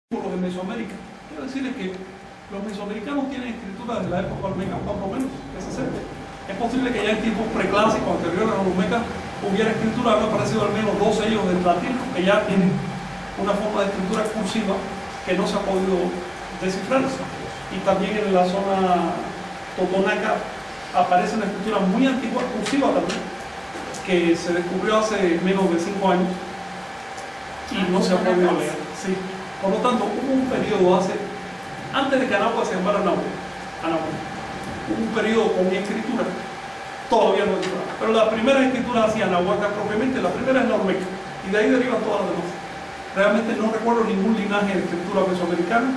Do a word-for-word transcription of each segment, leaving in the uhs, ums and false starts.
por los de Mesoamérica. Quiero decirles que los mesoamericanos tienen escritura de la época olmeca, por lo menos, que se acerque. Es posible que ya en tiempos preclásicos anteriores a los olmecas hubiera escritura, me ha parecido al menos dos sellos del latín que ya tienen una forma de escritura cursiva que no se ha podido descifrar. Y también en la zona totonaca aparece una escritura muy antigua, cursiva también, que se descubrió hace menos de cinco años y no se ha podido leer. Sí. Por lo tanto, hubo un periodo hace, antes de que Anáhuac se llamara Anáhuac, hubo un periodo con escritura, todavía no escritura, pero la primera escritura hacia Anáhuac propiamente, la primera es la olmeca, y de ahí derivan todas las demás. Realmente no recuerdo ningún linaje de escritura mesoamericana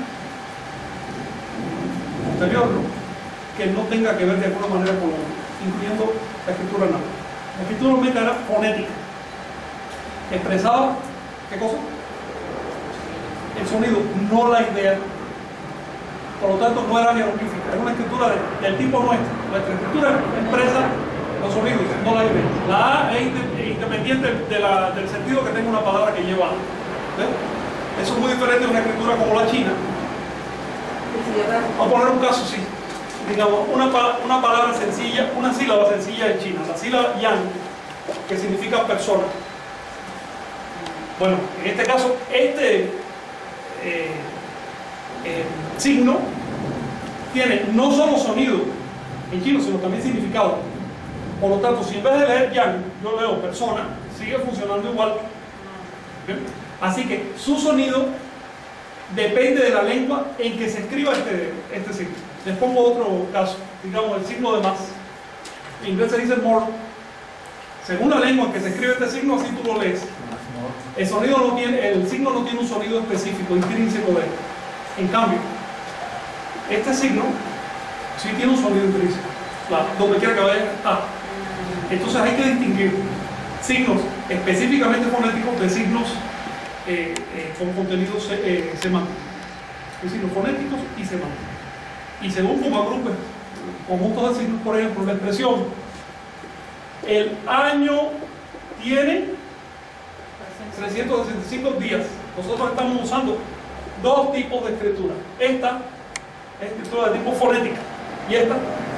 posterior, ¿no?, que no tenga que ver de alguna manera con la, incluyendo la escritura Anáhuac. La escritura olmeca era fonética, expresaba, ¿qué cosa? El sonido, no la idea. Por lo tanto, no era jeroglífica, era una escritura de, del tipo nuestro. Nuestra escritura expresa los sonidos, no la idea. La A es independiente de la, del sentido que tenga una palabra que lleva A. ¿Ves? Eso es muy diferente de una escritura como la china. Vamos a poner un caso, sí. Digamos, una, una palabra sencilla, una sílaba sencilla en china, la sílaba yang, que significa persona. Bueno, en este caso, este Eh, eh, signo tiene no solo sonido en chino, sino también significado. Por lo tanto, si en vez de leer yang, yo leo persona, sigue funcionando igual. ¿Bien? Así que su sonido depende de la lengua en que se escriba este, este signo. Les pongo otro caso, digamos el signo de más. En inglés se dice more. Según la lengua en que se escribe este signo, así tú lo lees. El sonido no tiene, el signo no tiene un sonido específico, intrínseco de él. En cambio, este signo sí tiene un sonido intrínseco, claro, donde quiera que vaya. Ah. Entonces hay que distinguir signos específicamente fonéticos de signos eh, eh, con contenidos eh, semánticos. Es decir, fonéticos y semánticos. Y según como agrupe conjuntos de signos, por ejemplo, la expresión el año tiene trescientos sesenta y cinco días. Nosotros estamos usando dos tipos de escritura. Esta es escritura de tipo fonética y esta,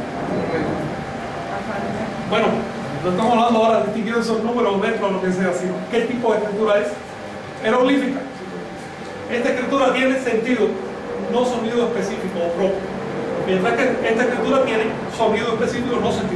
bueno, no estamos hablando ahora de distinguir esos números, letras o lo que sea, sino qué tipo de escritura es. Jeroglífica. Esta escritura tiene sentido, no sonido específico o propio, mientras que esta escritura tiene sonido específico, no sentido.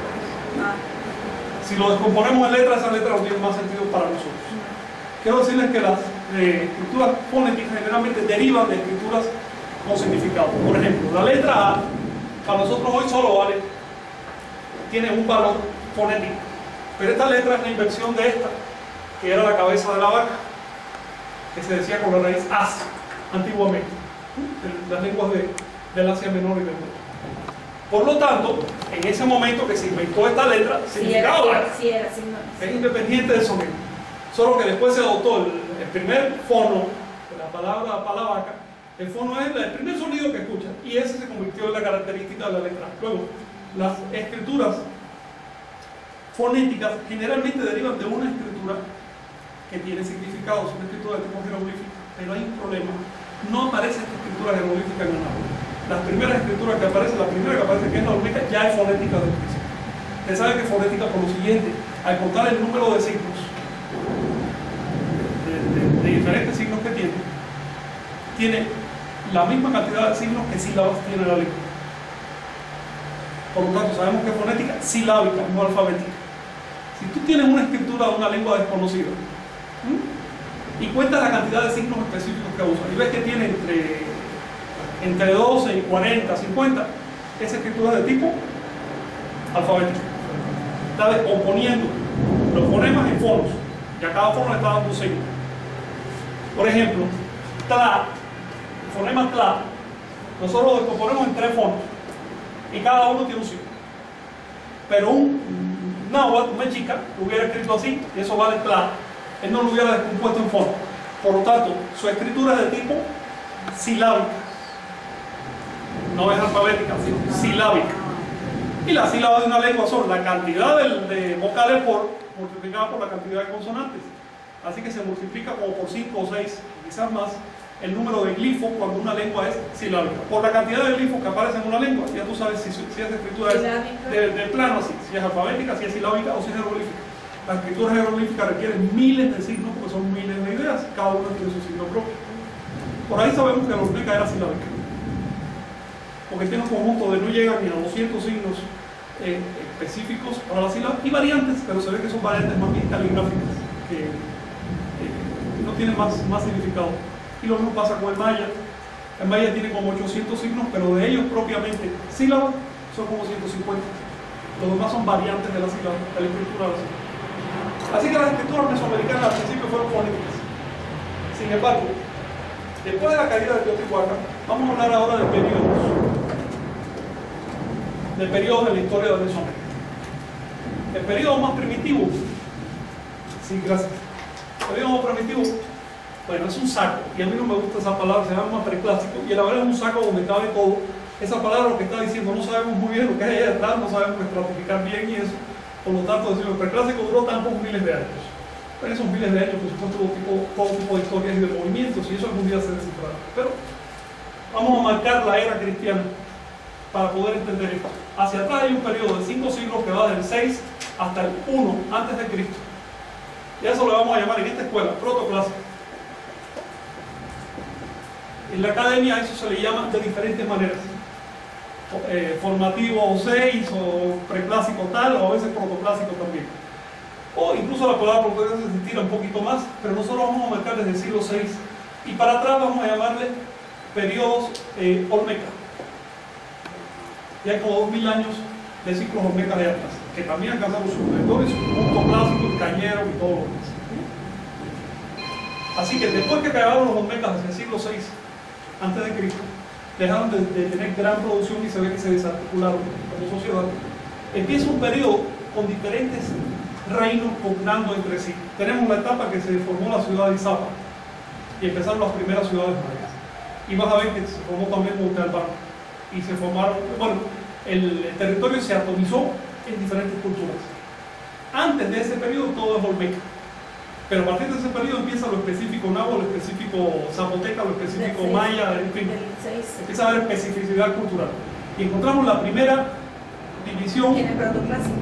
Si lo descomponemos en letras, esas letras no tienen más sentido para nosotros. Quiero decirles que las eh, escrituras fonéticas generalmente derivan de escrituras con significado. Por ejemplo, la letra A, para nosotros hoy solo vale, tiene un valor fonético. Pero esta letra es la inversión de esta, que era la cabeza de la vaca, que se decía con la raíz as, antiguamente, en las lenguas de, del Asia Menor y del Norte. Por lo tanto, en ese momento que se inventó esta letra, significaba sí, sí, sí, no, es independiente del sonido. Solo que después se adoptó el, el primer fono de la palabra palavaca. El fono es el primer sonido que escucha y ese se convirtió en la característica de la letra. Luego, las escrituras fonéticas generalmente derivan de una escritura que tiene significado, es una escritura de tipo jeroglífico, pero hay un problema. No aparece esta escritura jeroglífica en el náhuatl. Las primeras escrituras que aparecen, la primera que aparece, que es la olmeca, ya es fonética del principio. Usted sabe que fonética por lo siguiente, al contar el número de signos, de, de, de diferentes signos que tiene, tiene la misma cantidad de signos que sílabas tiene la lengua. Por lo tanto, sabemos que es fonética silábica, no alfabética. Si tú tienes una escritura de una lengua desconocida, ¿sí?, y cuentas la cantidad de signos específicos que usa, y ves que tiene entre, entre doce y cuarenta, cincuenta, esa escritura es de tipo alfabético. Está descomponiendo los fonemas en fonos, y a cada fono le está dando un signo. Por ejemplo, tla, el fonema tla, nosotros lo descomponemos en tres fonos, y cada uno tiene un signo. Pero un náhuatl, una chica, lo hubiera escrito así, y eso vale tla, él no lo hubiera descompuesto en fono. Por lo tanto, su escritura es de tipo silábica. No es alfabética, sino silábica. Y las sílabas de una lengua son la cantidad de, de vocales por, multiplicada por la cantidad de consonantes. Así que se multiplica como por cinco o seis, quizás más, el número de glifos cuando una lengua es silábica. Por la cantidad de glifos que aparecen en una lengua, ya tú sabes si, si esa escritura es de, de plano, si, si es alfabética, si es silábica o si es jeroglífica. Las escrituras jeroglíficas requieren miles de signos porque son miles de ideas, cada uno tiene su signo propio. Por ahí sabemos que la olmeca era silábica, porque tiene un conjunto de no llegan ni a doscientos signos eh, específicos para la sílaba y variantes, pero se ve que son variantes más bien caligráficas, que eh, no tienen más, más significado. Y lo mismo pasa con el maya. El maya tiene como ochocientos signos, pero de ellos propiamente sílabas son como ciento cincuenta. Los demás son variantes de la sílaba, de la escritura de la sílaba. Así que las escrituras mesoamericanas al principio fueron fonéticas. Sin embargo, después de la caída de Teotihuacán, vamos a hablar ahora de periodos. De periodos de la historia de Mesoamérica. El periodo más primitivo, sí, gracias. El periodo más primitivo, bueno, es un saco, y a mí no me gusta esa palabra, se llama preclásico, y la verdad es un saco donde cabe todo. Esa palabra lo que está diciendo, no sabemos muy bien lo que hay allá detrás, no sabemos estratificar bien y eso. Por lo tanto, decimos, el preclásico duró tantos miles de años. Pero esos miles de años, por supuesto, hubo tipo, todo tipo de historias y de movimientos, y eso algún día se descifrará. Pero vamos a marcar la era cristiana para poder entender esto. Hacia atrás hay un periodo de cinco siglos que va del seis hasta el uno antes de Cristo. Y a eso le vamos a llamar en esta escuela protoclásico. En la academia eso se le llama de diferentes maneras. Eh, formativo seis o preclásico tal, o a veces protoclásico también. O incluso la palabra protoclásico se tira un poquito más, pero nosotros vamos a marcar desde el siglo seis. Y para atrás vamos a llamarle periodos eh, olmeca. Y hay como dos mil años de ciclos olmecas de atrás, que también alcanzaron sus territorios, su punto clásico, el cañero y todo lo demás. Así que después que acabaron los olmecas desde el siglo seis antes de Cristo, dejaron de, de tener gran producción y se ve que se desarticularon como sociedad. Empieza un periodo con diferentes reinos pugnando entre sí. Tenemos la etapa que se formó la ciudad de Izapa y empezaron las primeras ciudades mayas. Y vas a ver que se formó también Monte Albán y se formaron, bueno, el, el territorio se atomizó en diferentes culturas. Antes de ese periodo todo es olmeca. Pero a partir de ese periodo empieza lo específico náhuatl, lo específico zapoteca, lo específico seis, maya, en fin, empieza a haber especificidad cultural. Y encontramos la primera división en el protoclásico.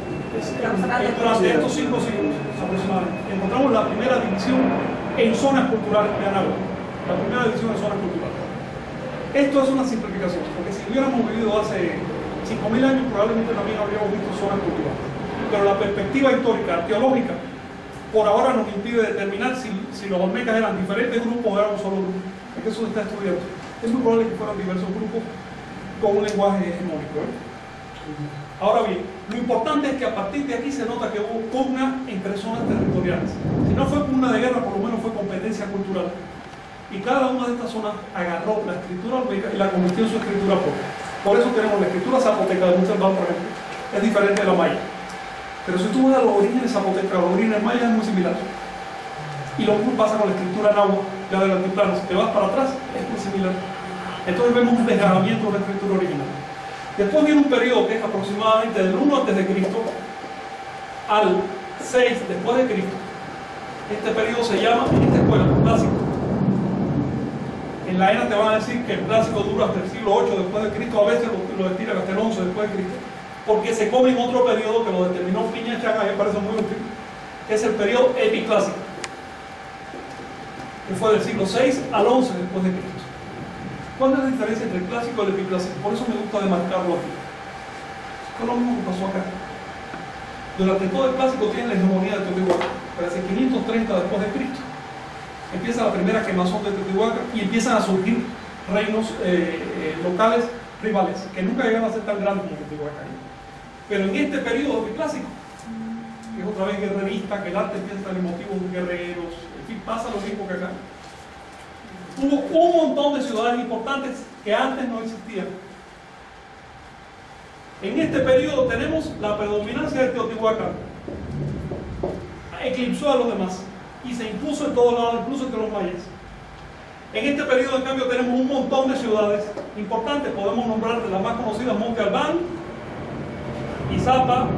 Durante estos cinco siglos aproximadamente, encontramos la primera división en zonas culturales de Anáhuac. La primera división en zonas culturales. Esto es una simplificación, porque si hubiéramos vivido hace cinco mil años, probablemente también habríamos visto zonas culturales. Pero la perspectiva histórica, arqueológica, por ahora nos impide determinar si, si los olmecas eran diferentes grupos o eran un solo grupo. Es que eso se está estudiando. Es muy probable que fueran diversos grupos con un lenguaje hegemónico. ¿eh? Ahora bien, lo importante es que a partir de aquí se nota que hubo pugna entre zonas territoriales. Si no fue pugna de guerra, por lo menos fue competencia cultural. Y cada una de estas zonas agarró la escritura olmeca y la convirtió en su escritura propia. Por eso tenemos la escritura zapoteca de Monte Albán, por ejemplo. Es diferente de la maya. Pero si tú vas a los orígenes zapotecas, los orígenes mayas es muy similar. Y lo mismo pasa con la escritura náhuatl, ya del altiplano. Si te vas para atrás, es muy similar. Entonces vemos un desgarramiento de la escritura original. Después viene un periodo que es aproximadamente del uno antes de Cristo al seis después de Cristo. Este periodo se llama, en esta escuela, clásico. En la E N A te van a decir que el clásico dura hasta el siglo ocho después de Cristo, a veces lo, lo estiran hasta el once después de Cristo, porque se come en otro periodo que lo determinó Piña Chang, a mí me parece muy útil, que es el periodo epiclásico, que fue del siglo seis al once después de Cristo. ¿Cuál es la diferencia entre el clásico y el epiclásico? Por eso me gusta demarcarlo aquí. Fue lo mismo que pasó acá. Durante todo el clásico tiene la hegemonía de Teotihuacán, pero hacia quinientos treinta después de Cristo empieza la primera quemazón de Teotihuacán y empiezan a surgir reinos eh, eh, locales rivales, que nunca llegan a ser tan grandes como Teotihuacán. Pero en este periodo epiclásico, que es otra vez guerrerista, que el arte empieza a estar en motivos de guerreros, en fin, pasa lo mismo que acá. Hubo un montón de ciudades importantes que antes no existían. En este periodo tenemos la predominancia de Teotihuacán. Eclipsó a los demás y se impuso en todos lados, incluso entre los mayas. En este periodo, en cambio, tenemos un montón de ciudades importantes. Podemos nombrar de las más conocidas Monte Albán, Izapa,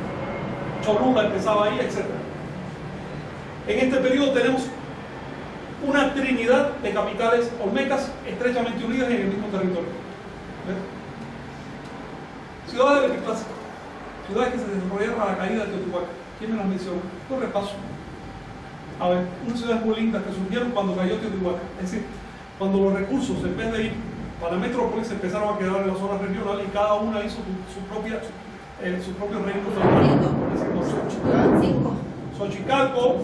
Cholula empezaba ahí, etcétera. En este periodo tenemos una trinidad de capitales olmecas estrechamente unidas en el mismo territorio. ¿Ves? Ciudades de Piclásico, ciudades que se desarrollaron a la caída de Teotihuacán. ¿Quién me las menciona? Yo repaso. A ver, unas ciudades muy lindas que surgieron cuando cayó Teotihuacán. Es decir, cuando los recursos, en vez de ir para la metrópolis, se empezaron a quedar en la zona regional y cada una hizo su, su, propia, eh, su propio reino feudal. Cinco. Xochicalco,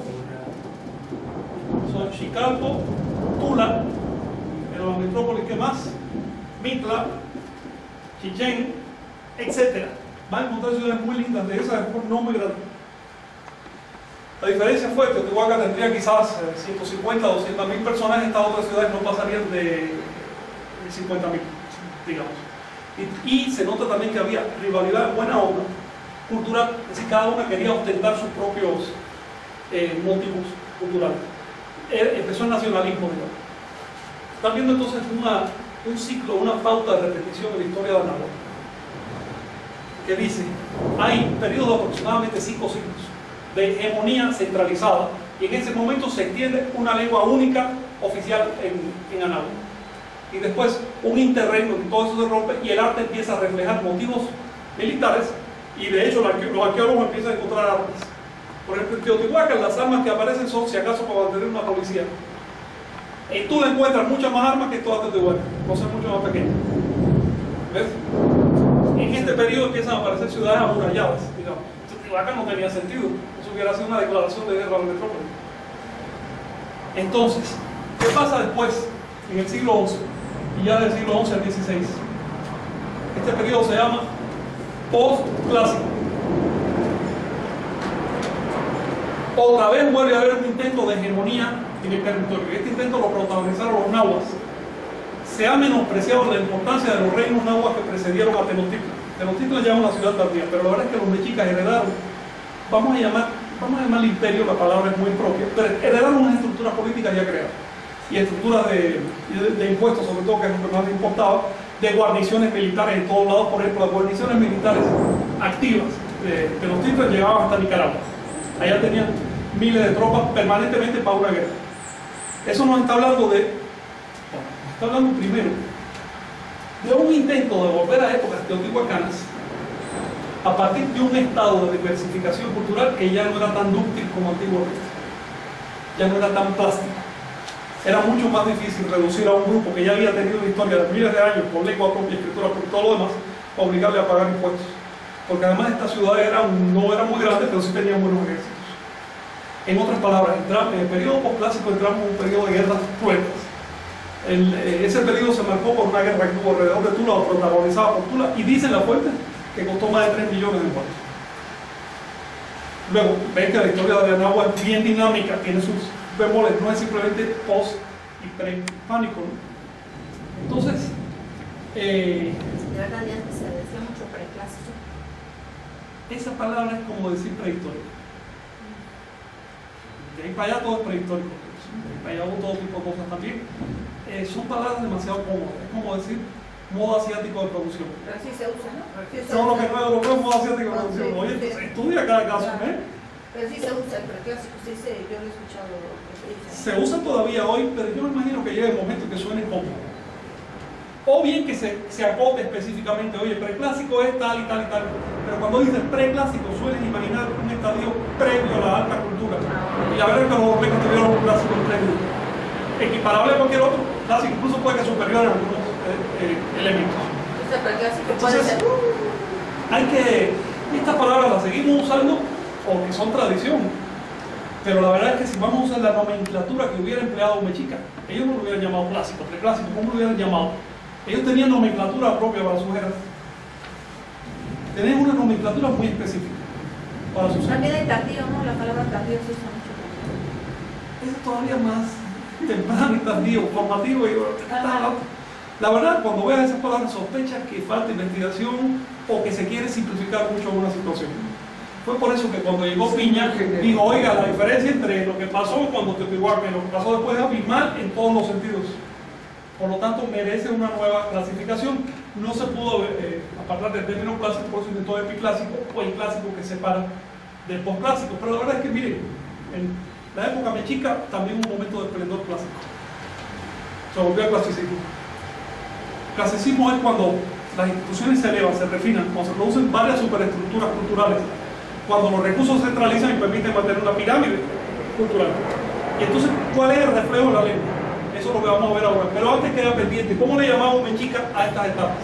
Xochicalco, Tula, era la metrópolis que más, Mitla, Chichén, etcétera. Van a encontrar ciudades muy lindas de esas, no muy grandes. La diferencia fue que Teotihuacán tendría quizás ciento cincuenta, doscientas mil personas, estas otras ciudades no pasarían de cincuenta mil, digamos. Y, y se nota también que había rivalidad, buena onda, cultural, es decir, cada una quería ostentar sus propios eh, motivos culturales. Eh, empezó el nacionalismo, digamos. Están viendo entonces una, un ciclo, una pauta de repetición en la historia de Anáhuac, que dice, hay periodos de aproximadamente cinco siglos de hegemonía centralizada, y en ese momento se extiende una lengua única oficial en, en Anáhuac. Y después un interreino, y todo eso se rompe, y el arte empieza a reflejar motivos militares, y de hecho los arqueólogos empiezan a encontrar armas. Por ejemplo, en Teotihuacán las armas que aparecen son, si acaso, para mantener una policía. Y tú le encuentras muchas más armas que todas Teotihuacán, cosas mucho más pequeñas. ¿Ves? En este periodo empiezan a aparecer ciudades amuralladas, digamos. Teotihuacán no tenía sentido, eso hubiera sido una declaración de guerra a la metrópoli. Entonces, ¿qué pasa después? En el siglo once, y ya del siglo once al dieciséis, este periodo se llama post-clásico. Otra vez vuelve a haber un intento de hegemonía en el territorio. Este intento lo protagonizaron los nahuas. Se ha menospreciado la importancia de los reinos nahuas que precedieron a Tenochtitlan. Tenochtitlan ya es una ciudad tardía, pero la verdad es que los mexicas heredaron, vamos a llamar, vamos a llamarle imperio, la palabra es muy propia, pero heredaron unas estructuras políticas ya creadas, y estructuras de, de, de impuestos, sobre todo, que es lo que más les importaba, de guarniciones militares en todos lados. Por ejemplo, las guarniciones militares activas de Tenochtitlan llegaban hasta Nicaragua. Allá tenían miles de tropas permanentemente para una guerra. Eso nos está hablando de, bueno, nos está hablando primero de un intento de volver a épocas teotihuacanas a partir de un estado de diversificación cultural que ya no era tan dúctil como antiguamente, ya no era tan plástico. Era mucho más difícil reducir a un grupo que ya había tenido una historia de miles de años con lengua propia, escritura, por todo lo demás, para obligarle a pagar impuestos. Porque además estas ciudades eran, no eran muy grandes, pero sí tenían buenos ejércitos. En otras palabras, entramos, en el periodo postclásico entramos en un periodo de guerras cruentas. El, eh, ese periodo se marcó por una guerra que tuvo alrededor de Tula, o protagonizada por Tula, y dicen las fuentes que costó más de tres millones de muertos. Luego, ven que la historia de Anáhuac es bien dinámica, tiene sus bemoles, no es simplemente post y pre-hispánico, ¿no? Entonces, eh, de verdad ya se decía mucho preclásico. esa palabra es como decir prehistórico. De ahí para allá todo es prehistórico, de ahí para allá hubo todo tipo de cosas también. Eh, son palabras demasiado cómodas, es como decir modo asiático de producción. Pero sí se usa, ¿no? Sí se Todo lo usa. que no es europeo es modo asiático de No, producción. sí, Oye, sí. pues, estudia cada caso, Claro. ¿eh? Pero sí se usa el preclásico, sí se, yo lo he escuchado referirse. Se usa todavía hoy, pero yo me imagino que llegue el momento que suene como. O bien que se, se acote específicamente, oye, preclásico es tal y tal y tal. Pero cuando dices preclásico, sueles imaginar un estadio previo a la alta cultura. Y la verdad es que los olmecas tuvieron un clásico previo, equiparable a cualquier otro clásico, incluso puede que superior a algunos eh, eh, elementos. Este preclásico puede Entonces, ser. hay que, estas palabras las seguimos usando porque son tradición, pero la verdad es que si vamos a usar la nomenclatura que hubiera empleado Mexica, ellos no lo hubieran llamado clásico, preclásico, ¿cómo lo hubieran llamado? Ellos tenían nomenclatura propia para sus eras. Tenían una nomenclatura muy específica para sus eras. También hay tardío, ¿no? La palabra tardío se usa mucho. Es todavía más temprano y tardío, formativo. Y, la verdad, cuando veas esas palabras, sospechas que falta investigación o que se quiere simplificar mucho una situación. Fue por eso que cuando llegó Piña, dijo, oiga, la diferencia entre lo que pasó cuando Teotihuacán y lo que pasó después es abismal en todos los sentidos. Por lo tanto, merece una nueva clasificación. No se pudo eh, apartar del término clásico, por eso intentó epiclásico o el clásico que separa del postclásico. Pero la verdad es que, miren, en La época mexica también un momento de esplendor clásico. Se volvió al clasicismo. Clasicismo es cuando las instituciones se elevan, se refinan, cuando se producen varias superestructuras culturales, cuando los recursos se centralizan y permiten mantener una pirámide cultural. Y entonces, ¿cuál es el reflejo de la lengua? Eso es lo que vamos a ver ahora. Pero antes queda pendiente, ¿cómo le llamamos mexica a estas etapas?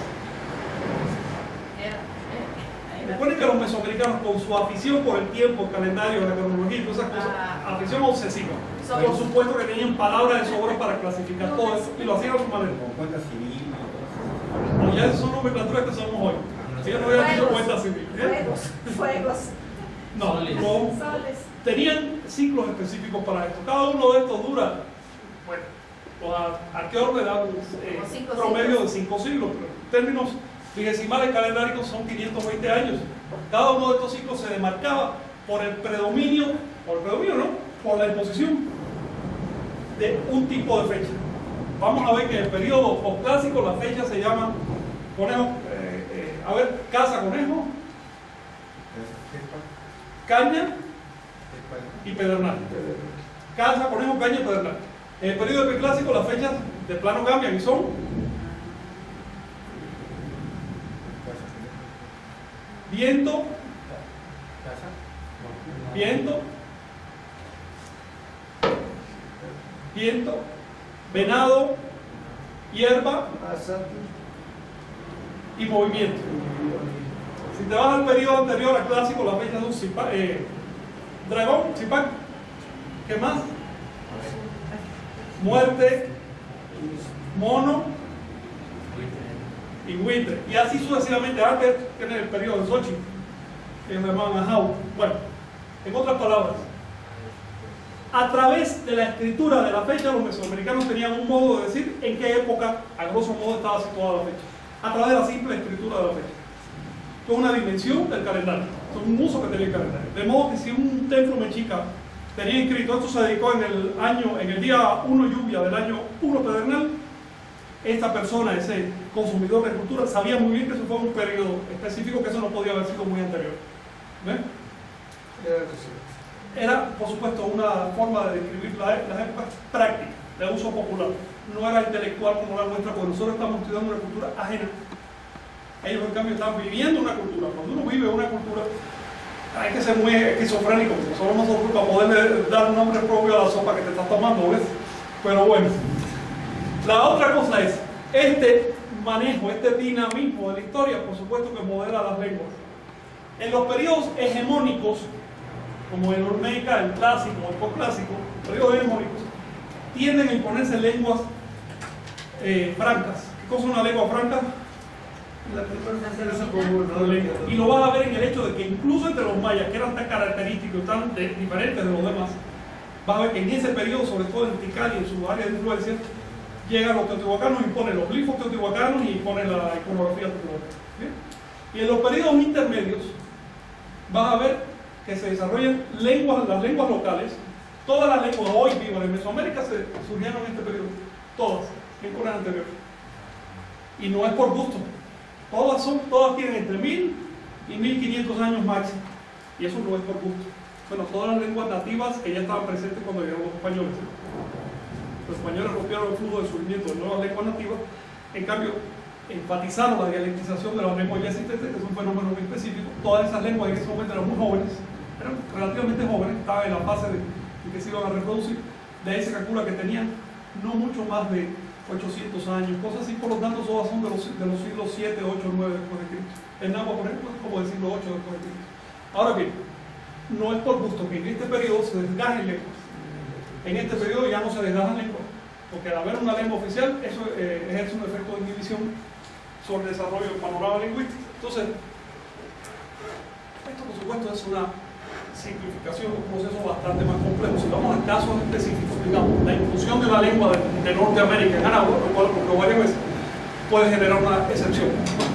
Recuerden que los mesoamericanos, con su afición por el tiempo, el calendario, la cronología y todas esas cosas, ah, afición obsesiva, so, por supuesto que tenían palabras de sobra para clasificar todo eso y lo hacían a su manera. Como cuenta civil. No, ya esas son nomenclaturas que somos hoy. Ellos no habían dicho cuenta civil. ¿eh? Fuegos, fuegos. No, no, tenían ciclos específicos para esto. Cada uno de estos dura, bueno, los arqueólogos le dan eh, cinco promedio siglos. de cinco siglos, pero en términos vigesimales calendáricos son quinientos veinte años. Cada uno de estos ciclos se demarcaba por el predominio, por el predominio no, por la imposición de un tipo de fecha. Vamos a ver que en el periodo posclásico la fecha se llama conejo, eh, eh, a ver, caza, conejo, caña y pedernal. Caza, conejo, caña y pedernal. En el periodo preclásico las fechas de plano cambian y son viento, viento, viento, venado, hierba y movimiento. Si te vas al periodo anterior al clásico, las fechas son zipa, eh, dragón, zipac, ¿qué más? Muerte, mono y buitre. Y así sucesivamente, antes tiene el periodo de Xochitl, que se llamaban Ajau. Bueno, en otras palabras, a través de la escritura de la fecha, los mesoamericanos tenían un modo de decir en qué época, a grosso modo, estaba situada la fecha. A través de la simple escritura de la fecha. Esto es una dimensión del calendario, es un uso que tenía el calendario. De modo que si un templo mexica tenía inscrito, esto se dedicó en el año, en el día uno lluvia del año uno pedernal, esta persona, ese consumidor de cultura, sabía muy bien que eso fue un periodo específico, que eso no podía haber sido muy anterior. ¿Ven? Era, por supuesto, una forma de describir la, las épocas prácticas, de uso popular. No era intelectual como la nuestra, porque nosotros estamos estudiando una cultura ajena. Ellos, en cambio, están viviendo una cultura. Cuando uno vive una cultura, hay que ser muy esquizofrénico, solo nosotros para poder dar un nombre propio a la sopa que te estás tomando, ¿ves? Pero bueno, la otra cosa es, este manejo, este dinamismo de la historia, por supuesto que modela las lenguas. En los periodos hegemónicos, como el Olmeca, el clásico, el postclásico, periodos hegemónicos, tienden a imponerse lenguas eh, francas. ¿Qué cosa es una lengua franca? Y lo vas a ver en el hecho de que incluso entre los mayas, que eran tan característicos, tan de, diferentes de los demás, vas a ver que en ese periodo, sobre todo en Tikal y en su área de influencia, llegan los teotihuacanos y ponen los glifos teotihuacanos y ponen la iconografía teotihuacana. ¿Bien? Y en los periodos intermedios vas a ver que se desarrollan lenguas, las lenguas locales. Todas las lenguas hoy vivas de Mesoamérica se surgieron en este periodo, todas, en el anterior. Y no es por gusto. Todas, son, todas tienen entre mil y mil quinientos años máximo. Y eso no es por gusto. Bueno, todas las lenguas nativas que ya estaban presentes cuando llegaron los españoles. ¿eh? Los españoles rompieron el flujo de surgimiento de nuevas lenguas nativas. En cambio, enfatizaron la dialectización de las lenguas ya existentes, que es un fenómeno muy específico. Todas esas lenguas en ese momento eran muy jóvenes, eran relativamente jóvenes, estaban en la fase de, de que se iban a reproducir. De ahí se calcula que tenían no mucho más de ochocientos años, cosas así. Por lo tanto, todas son de los, de los siglos siete, ocho, nueve después de Cristo. El Nahua, por ejemplo, es como del siglo ocho después de Cristo. Ahora bien, no es por gusto que en este periodo se desgajen lenguas. En este periodo ya no se desgajan lenguas, porque al haber una lengua oficial, eso eh, ejerce un efecto de inhibición sobre el desarrollo del panorama lingüístico. Entonces, esto por supuesto es una simplificación, un proceso bastante más complejo. Si vamos a casos específicos, digamos, la inclusión de la lengua de, de Norteamérica en Anáhuac, lo cual porque varias veces puede generar una excepción.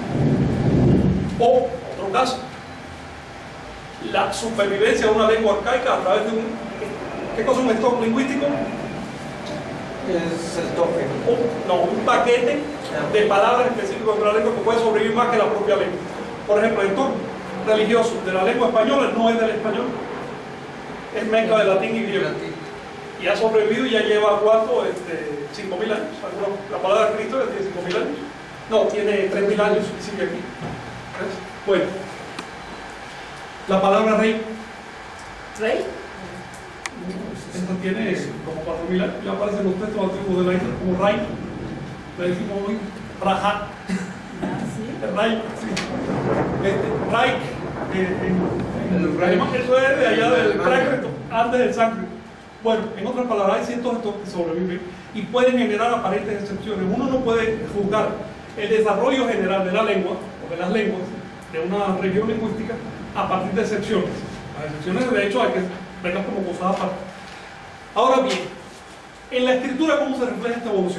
O, otro caso, la supervivencia de una lengua arcaica a través de un... ¿Qué cosa es un stock lingüístico? Es el tope. Un, no, un paquete de palabras específicas de la lengua que puede sobrevivir más que la propia lengua. Por ejemplo, el stock religioso de la lengua española no es del español, es mezcla de latín y griego. y ha sobrevivido y ya lleva cuánto, este, cinco mil años. La palabra de Cristo ya tiene cinco mil años. No, tiene tres mil años y sigue aquí. ¿Ves? Bueno, la palabra rey. ¿Rey? Esta tiene como cuatro mil años. Ya aparece en los textos antiguos de la isla como Ray. Le decimos hoy Raja. Ah, sí. Ray, sí. Este, Ray, eh, en, en, en alemán, eso es de allá del prácrito, antes del sánscrito. Bueno, en otras palabras, hay cientos de estos que sobreviven y pueden generar aparentes excepciones. Uno no puede juzgar el desarrollo general de la lengua, o de las lenguas, de una región lingüística, a partir de excepciones. Las excepciones, de hecho, hay que verlas como cosas aparte. Ahora bien, en la escritura, ¿cómo se refleja esta evolución?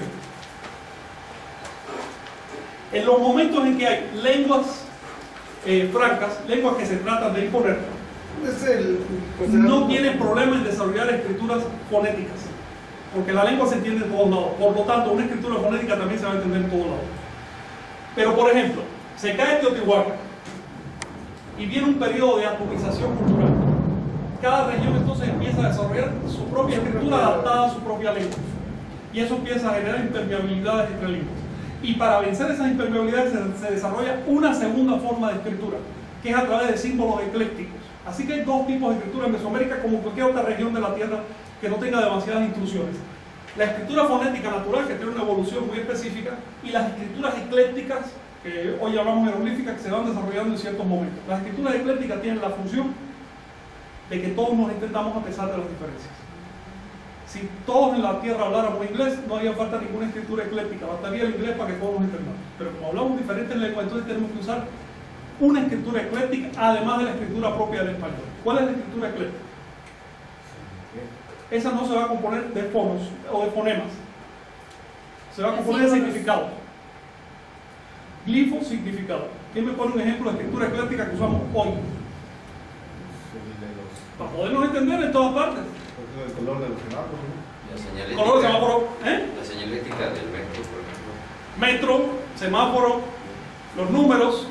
En los momentos en que hay lenguas eh, francas, lenguas que se tratan de imponer, Es el, pues, no tienen problema en desarrollar escrituras fonéticas, porque la lengua se entiende en todos lados. Por lo tanto, una escritura fonética también se va a entender en todos lados. Pero, por ejemplo, se cae Teotihuacán y viene un periodo de atomización cultural. Cada región entonces empieza a desarrollar su propia escritura adaptada a su propia lengua. Y eso empieza a generar impermeabilidades entre lenguas. Y para vencer esas impermeabilidades se, se desarrolla una segunda forma de escritura, que es a través de símbolos eclécticos. Así que hay dos tipos de escritura en Mesoamérica, como cualquier otra región de la Tierra que no tenga demasiadas intrusiones. La escritura fonética natural, que tiene una evolución muy específica, y las escrituras eclécticas, que hoy llamamos jeroglíficas, que se van desarrollando en ciertos momentos. Las escrituras eclécticas tienen la función de que todos nos entendamos a pesar de las diferencias. Si todos en la Tierra habláramos inglés, no haría falta ninguna escritura ecléctica, bastaría el inglés para que todos nos entendamos. Pero como hablamos diferentes lenguas, entonces tenemos que usar una escritura ecléctica, además de la escritura propia del español. ¿Cuál es la escritura ecléctica? Esa no se va a componer de fonos o de fonemas, se va a componer de significados. Glifo, significado. ¿Quién me pone un ejemplo de escritura ecléctica que usamos hoy? Para podernos entender en todas partes. el color de los semáforos. La señalética, Color de semáforo, ¿eh? la señalética del metro, por ejemplo. Metro, semáforo, los números,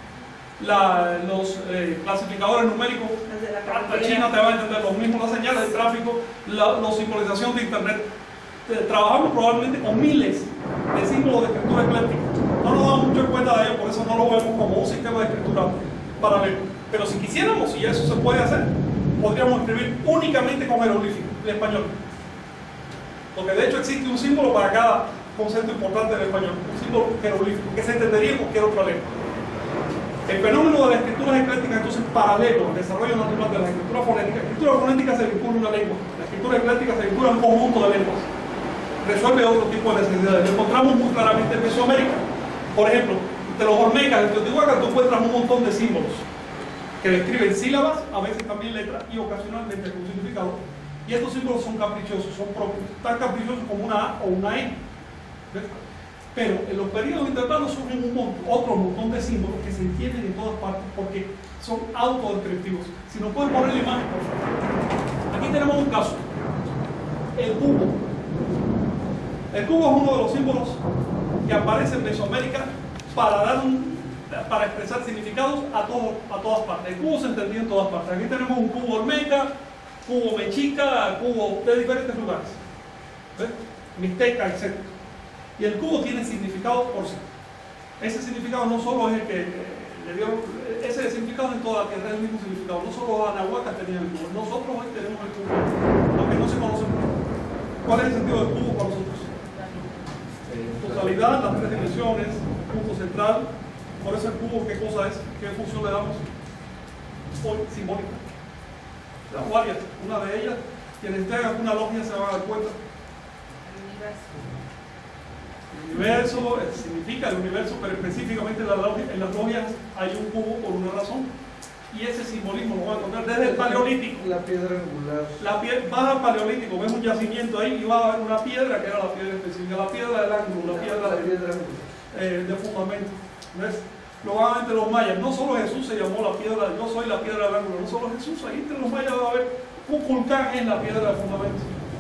la, los eh, clasificadores numéricos. Desde la Hasta carretera. China te va a entender los mismos, las señales de tráfico, la, la simbolización de internet. Eh, trabajamos probablemente con miles de símbolos de escritura ecléctica. No nos damos mucho cuenta de ello, por eso no lo vemos como un sistema de escritura paralelo. Pero si quisiéramos, y eso se puede hacer, podríamos escribir únicamente con jeroglífico de español. Porque de hecho existe un símbolo para cada concepto importante del español, un símbolo jeroglífico, que se entendería en cualquier otra lengua. El fenómeno de las escrituras eclécticas, entonces, paralelo al desarrollo natural de la escritura fonética. La escritura fonética se vincula a una lengua, la escritura ecléctica se vincula a un conjunto de lenguas. Resuelve otro tipo de necesidades. Lo encontramos muy claramente en Mesoamérica. Por ejemplo, de los olmecas, en Teotihuacán, tú encuentras un montón de símbolos que describen sílabas, a veces también letras y ocasionalmente con significado. Y estos símbolos son caprichosos, son propios, tan caprichosos como una A o una E. ¿Ves? Pero en los periodos intervalos surgen un montón, otro montón de símbolos que se entienden en todas partes porque son autodescriptivos. Si nos pueden poner la imagen, por favor. Aquí tenemos un caso. El cubo. El cubo es uno de los símbolos que aparece en Mesoamérica para dar un, para expresar significados a, todo, a todas partes. El cubo se entendía en todas partes. Aquí tenemos un cubo olmeca, cubo mexica, cubo de diferentes lugares, ¿ves? Mixteca, etcétera. Y el cubo tiene significado por sí. Ese significado no solo es el que eh, le dio, ese significado en toda la tierra es el mismo significado. No solo los anahuacas tenían el cubo, nosotros hoy tenemos el cubo, aunque no se conoce mucho. ¿Cuál es el sentido del cubo para nosotros? Totalidad, las tres dimensiones, punto central. Por eso el cubo, ¿qué cosa es? ¿Qué función le damos? Hoy, simbólica. Las varias, una de ellas, quienes estén en alguna logia se van a dar cuenta. El universo. El universo eh, significa el universo, pero específicamente en, la logia, en las logias hay un cubo por una razón. Y ese simbolismo lo van a encontrar desde el paleolítico. La piedra angular. La pie, vas al paleolítico, ves un yacimiento ahí y vas a ver una piedra que era la piedra específica, la piedra del ángulo, la piedra, La de, piedra angular. eh, de fundamento. ¿Ves? Luego van entre los mayas, no solo Jesús se llamó la piedra, yo soy la piedra del ángulo, no solo Jesús, ahí entre los mayas va a haber Kukulcán es la piedra del fundamento.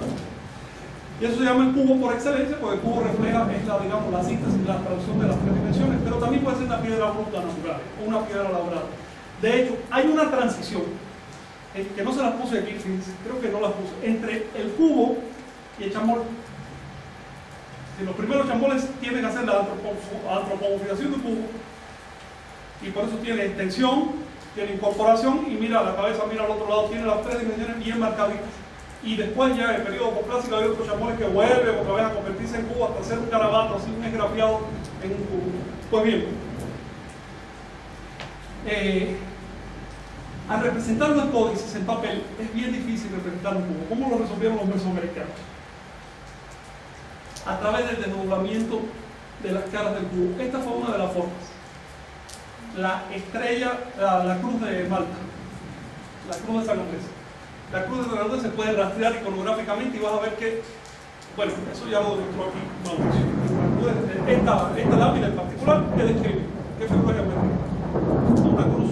Y eso se llama el cubo por excelencia, porque el cubo refleja, es la, digamos, la síntesis, la traducción de las tres dimensiones, pero también puede ser una piedra bruta natural o una piedra labrada. De hecho, hay una transición eh, que no se las puse aquí, fíjense, creo que no las puse, entre el cubo y el chambol. Si los primeros chamboles tienen que hacer la antropomorfización del cubo, y por eso tiene extensión, tiene incorporación, y mira la cabeza, mira al otro lado, tiene las tres dimensiones bien marcaditas. Y después ya en el periodo clásico hay otros chamboles que vuelven otra vez a convertirse en cubo hasta hacer un garabato, así un esgrafiado en un cubo. Pues bien, eh, al representar los códices en papel es bien difícil representar un cubo. ¿Cómo lo resolvieron los mesoamericanos? A través del desdoblamiento de las caras del cubo. Esta fue una de las formas. La estrella, la, la cruz de Malta, la cruz de San Andrés. La cruz de San Andrés se puede rastrear iconográficamente y vas a ver que, bueno, eso ya lo demostró aquí Mauricio. Esta, esta lámina en particular, ¿qué describe? ¿Qué figura geométrica? Una cruz.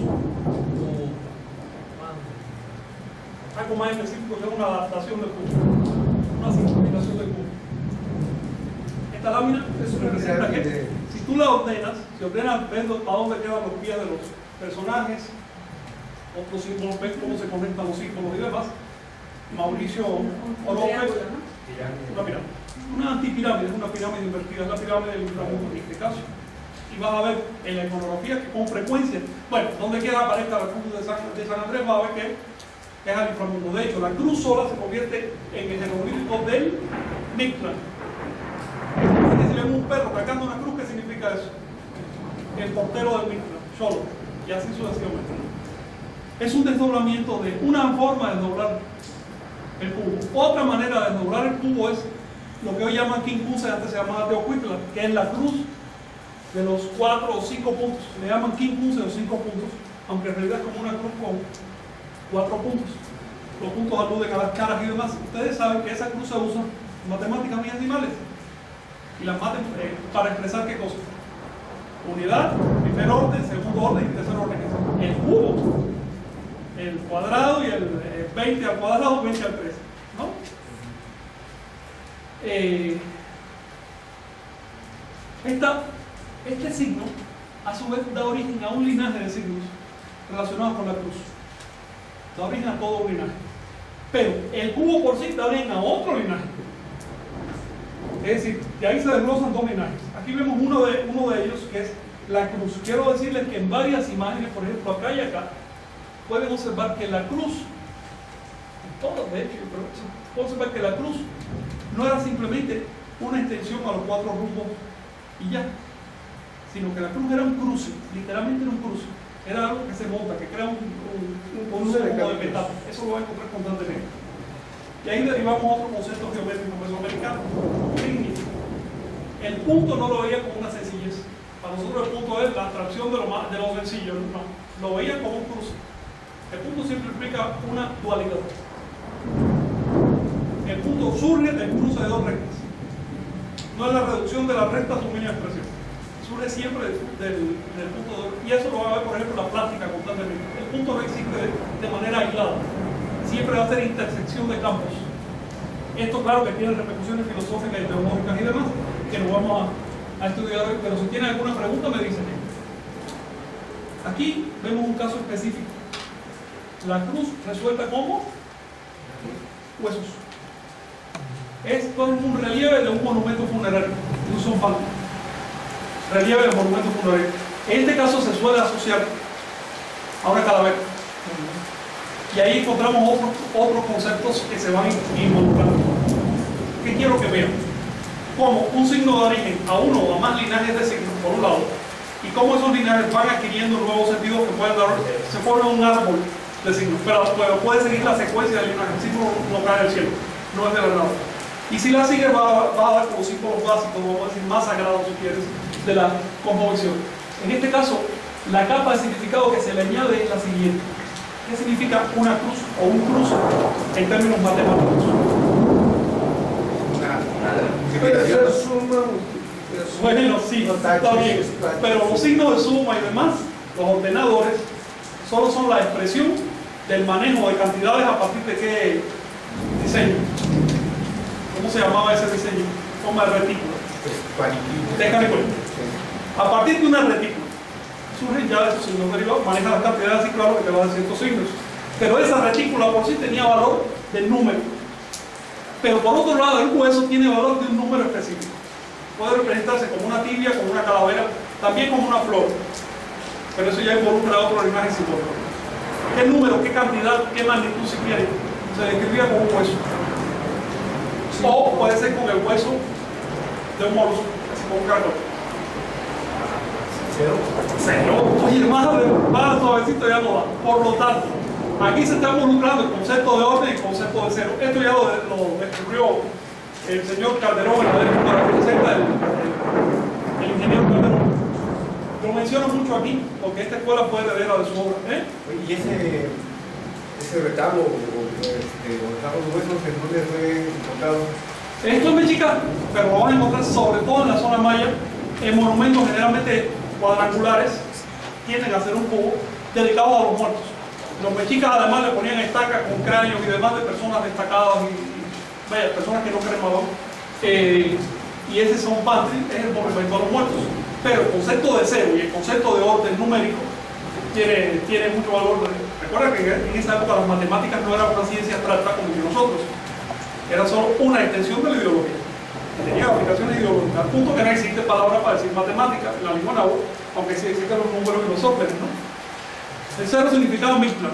Algo más específico que es una adaptación del cubo, una simplificación del cubo. Esta lámina eso representa que si tú la ordenas, si ordenas viendo a dónde quedan los pies de los personajes, otros símbolos, ves cómo se conectan los símbolos y demás. Mauricio Oropes, una pirámide. Una antipirámide, es una pirámide invertida, es la pirámide del inframundo en este caso. Y vas a ver en la iconografía que con frecuencia, bueno, donde queda aparezca la cruz de San, de San Andrés, vas a ver que es al inframundo. De hecho, la cruz sola se convierte en el jeroglífico del Mictlán. Si vemos un perro cargando una cruz, ¿qué significa eso? El portero del Mictlán, solo, y así sucesivamente. Es un desdoblamiento de una forma de desdoblar el cubo. Otra manera de desdoblar el cubo es lo que hoy llaman quincunce, antes se llamaba Teocuitla, que es la cruz de los cuatro o cinco puntos. Le llaman quincunce o cinco puntos, aunque en realidad es como una cruz con cuatro puntos. Los puntos aluden a las caras y demás. Ustedes saben que esa cruz se usa en matemáticas y animales. Y las maten eh, para expresar qué cosa. Unidad, primer orden, segundo orden y tercer orden. El cubo, el cuadrado y el eh, veinte al cuadrado, veinte al tres, ¿no? Eh, esta, este signo, a su vez, da origen a un linaje de signos relacionados con la cruz. Da origen a todo un linaje. Pero el cubo por sí da origen a otro linaje. Es decir, de ahí se desglosan dos linajes. Aquí vemos uno de, uno de ellos que es la cruz. Quiero decirles que en varias imágenes, por ejemplo acá y acá, pueden observar que la cruz, en todas de hecho, pero pueden observar que la cruz no era simplemente una extensión a los cuatro rumbos y ya, sino que la cruz era un cruce, literalmente era un cruce. Era algo que se monta, que crea un, un, un cruce de metal. Eso lo va a encontrar constantemente. Y ahí derivamos otro concepto geométrico mesoamericano. El punto no lo veía como una sencillez. Para nosotros el punto es la abstracción de lo, más, de lo sencillo. No, lo veía como un cruce. El punto siempre implica una dualidad. El punto surge del cruce de dos rectas. No es la reducción de las rectas a un mínima expresión. Surge siempre del, del punto de... Y eso lo va a ver, por ejemplo, en la plástica constantemente. El punto no existe de, de manera aislada. Siempre va a ser intersección de campos. Esto, claro, que tiene repercusiones filosóficas y teológicas y demás, que nos vamos a, a estudiar hoy, pero si tienen alguna pregunta me dicen. Aquí vemos un caso específico. La cruz resuelta como huesos. Esto es un relieve de un monumento funerario, de un zonfalco. Relieve del monumento funerario. En este caso se suele asociar a una calavera. Y ahí encontramos otros, otros conceptos que se van involucrando. ¿Qué quiero que vean? Cómo un signo da origen a uno o a más linajes de signos, por un lado, y cómo esos linajes van adquiriendo nuevos sentidos que pueden dar, se forma un árbol de signos, pero, pero puede seguir la secuencia del linaje. El signo no cae del cielo, no es de la nada. Y si la sigues va, va a dar como símbolos básicos, vamos a decir más sagrados si quieres, de la cosmovisión. En este caso, la capa de significado que se le añade es la siguiente. ¿Qué significa una cruz o un cruce en términos matemáticos? Puede ser suma, Bueno, sí, está bien. Pero los signos de suma y demás, los ordenadores, solo son la expresión del manejo de cantidades a partir de qué diseño. ¿Cómo se llamaba ese diseño? Forma de retículo. Déjame cuenta. A partir de una retícula surgen ya esos signos derivados, maneja las cantidades así, claro que te va a decir estos signos. Pero esa retícula por sí tenía valor del número. Pero por otro lado, el hueso tiene valor de un número específico. Puede representarse como una tibia, como una calavera, también como una flor. Pero eso ya involucra otro imagen simbólica. ¿Qué número, qué cantidad, qué magnitud si quiere? Se describía como un hueso. O puede ser con el hueso de un molusco, así como un caracol. Cero. Cero. Oye, más, más suavecito ya no va. Por lo tanto, aquí se está involucrando el concepto de orden y el concepto de cero. Esto ya lo, lo descubrió el señor Calderón en la para que sepa el, el, el ingeniero Calderón. Lo menciono mucho aquí porque esta escuela fue heredera de su obra. ¿eh? ¿Y ese, ese retablo o este, donde están los huesos, en dónde fue encontrado? Esto es mexicano, pero lo van a encontrar sobre todo en la zona maya, en monumentos generalmente cuadrangulares, tienden a ser un cubo dedicado a los muertos. Los mexicas además le ponían estacas con cráneos y demás de personas destacadas y, y vaya, personas que no cremaban. Eh, y ese son pantry, es el monumento a los muertos. Pero el concepto de cero y el concepto de orden numérico tiene, tiene mucho valor. Recuerda que en esa época las matemáticas no eran una ciencia abstracta como nosotros, era solo una extensión de la ideología. Tenía aplicaciones ideológicas, al punto que no existe palabra para decir matemática en la lengua náhuatl, aunque sí existen los números y los órdenes, ¿no? El cero significaba Mictlan.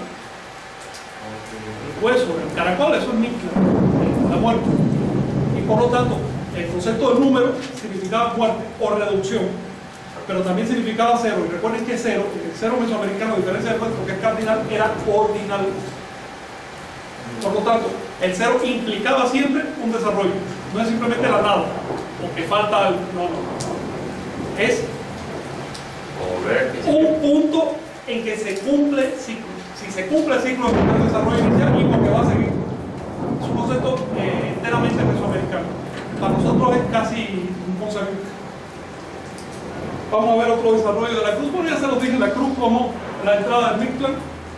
El hueso, el caracol, eso es Mictlan, la muerte. Y por lo tanto, el concepto del número significaba muerte o reducción, pero también significaba cero. Y recuerden que cero, el cero mesoamericano, a diferencia del nuestro, que es cardinal, era ordinal. Por lo tanto, el cero implicaba siempre un desarrollo, no es simplemente la nada, o que falta algo, no, no. Es un punto en que se cumple ciclo. Si se cumple el ciclo de desarrollo inicial, y porque va a seguir. Es un concepto eh, enteramente mesoamericano. Para nosotros es casi un concepto. Vamos a ver otro desarrollo de la cruz. Bueno, ya se los dije, la cruz como la entrada del Mictlan.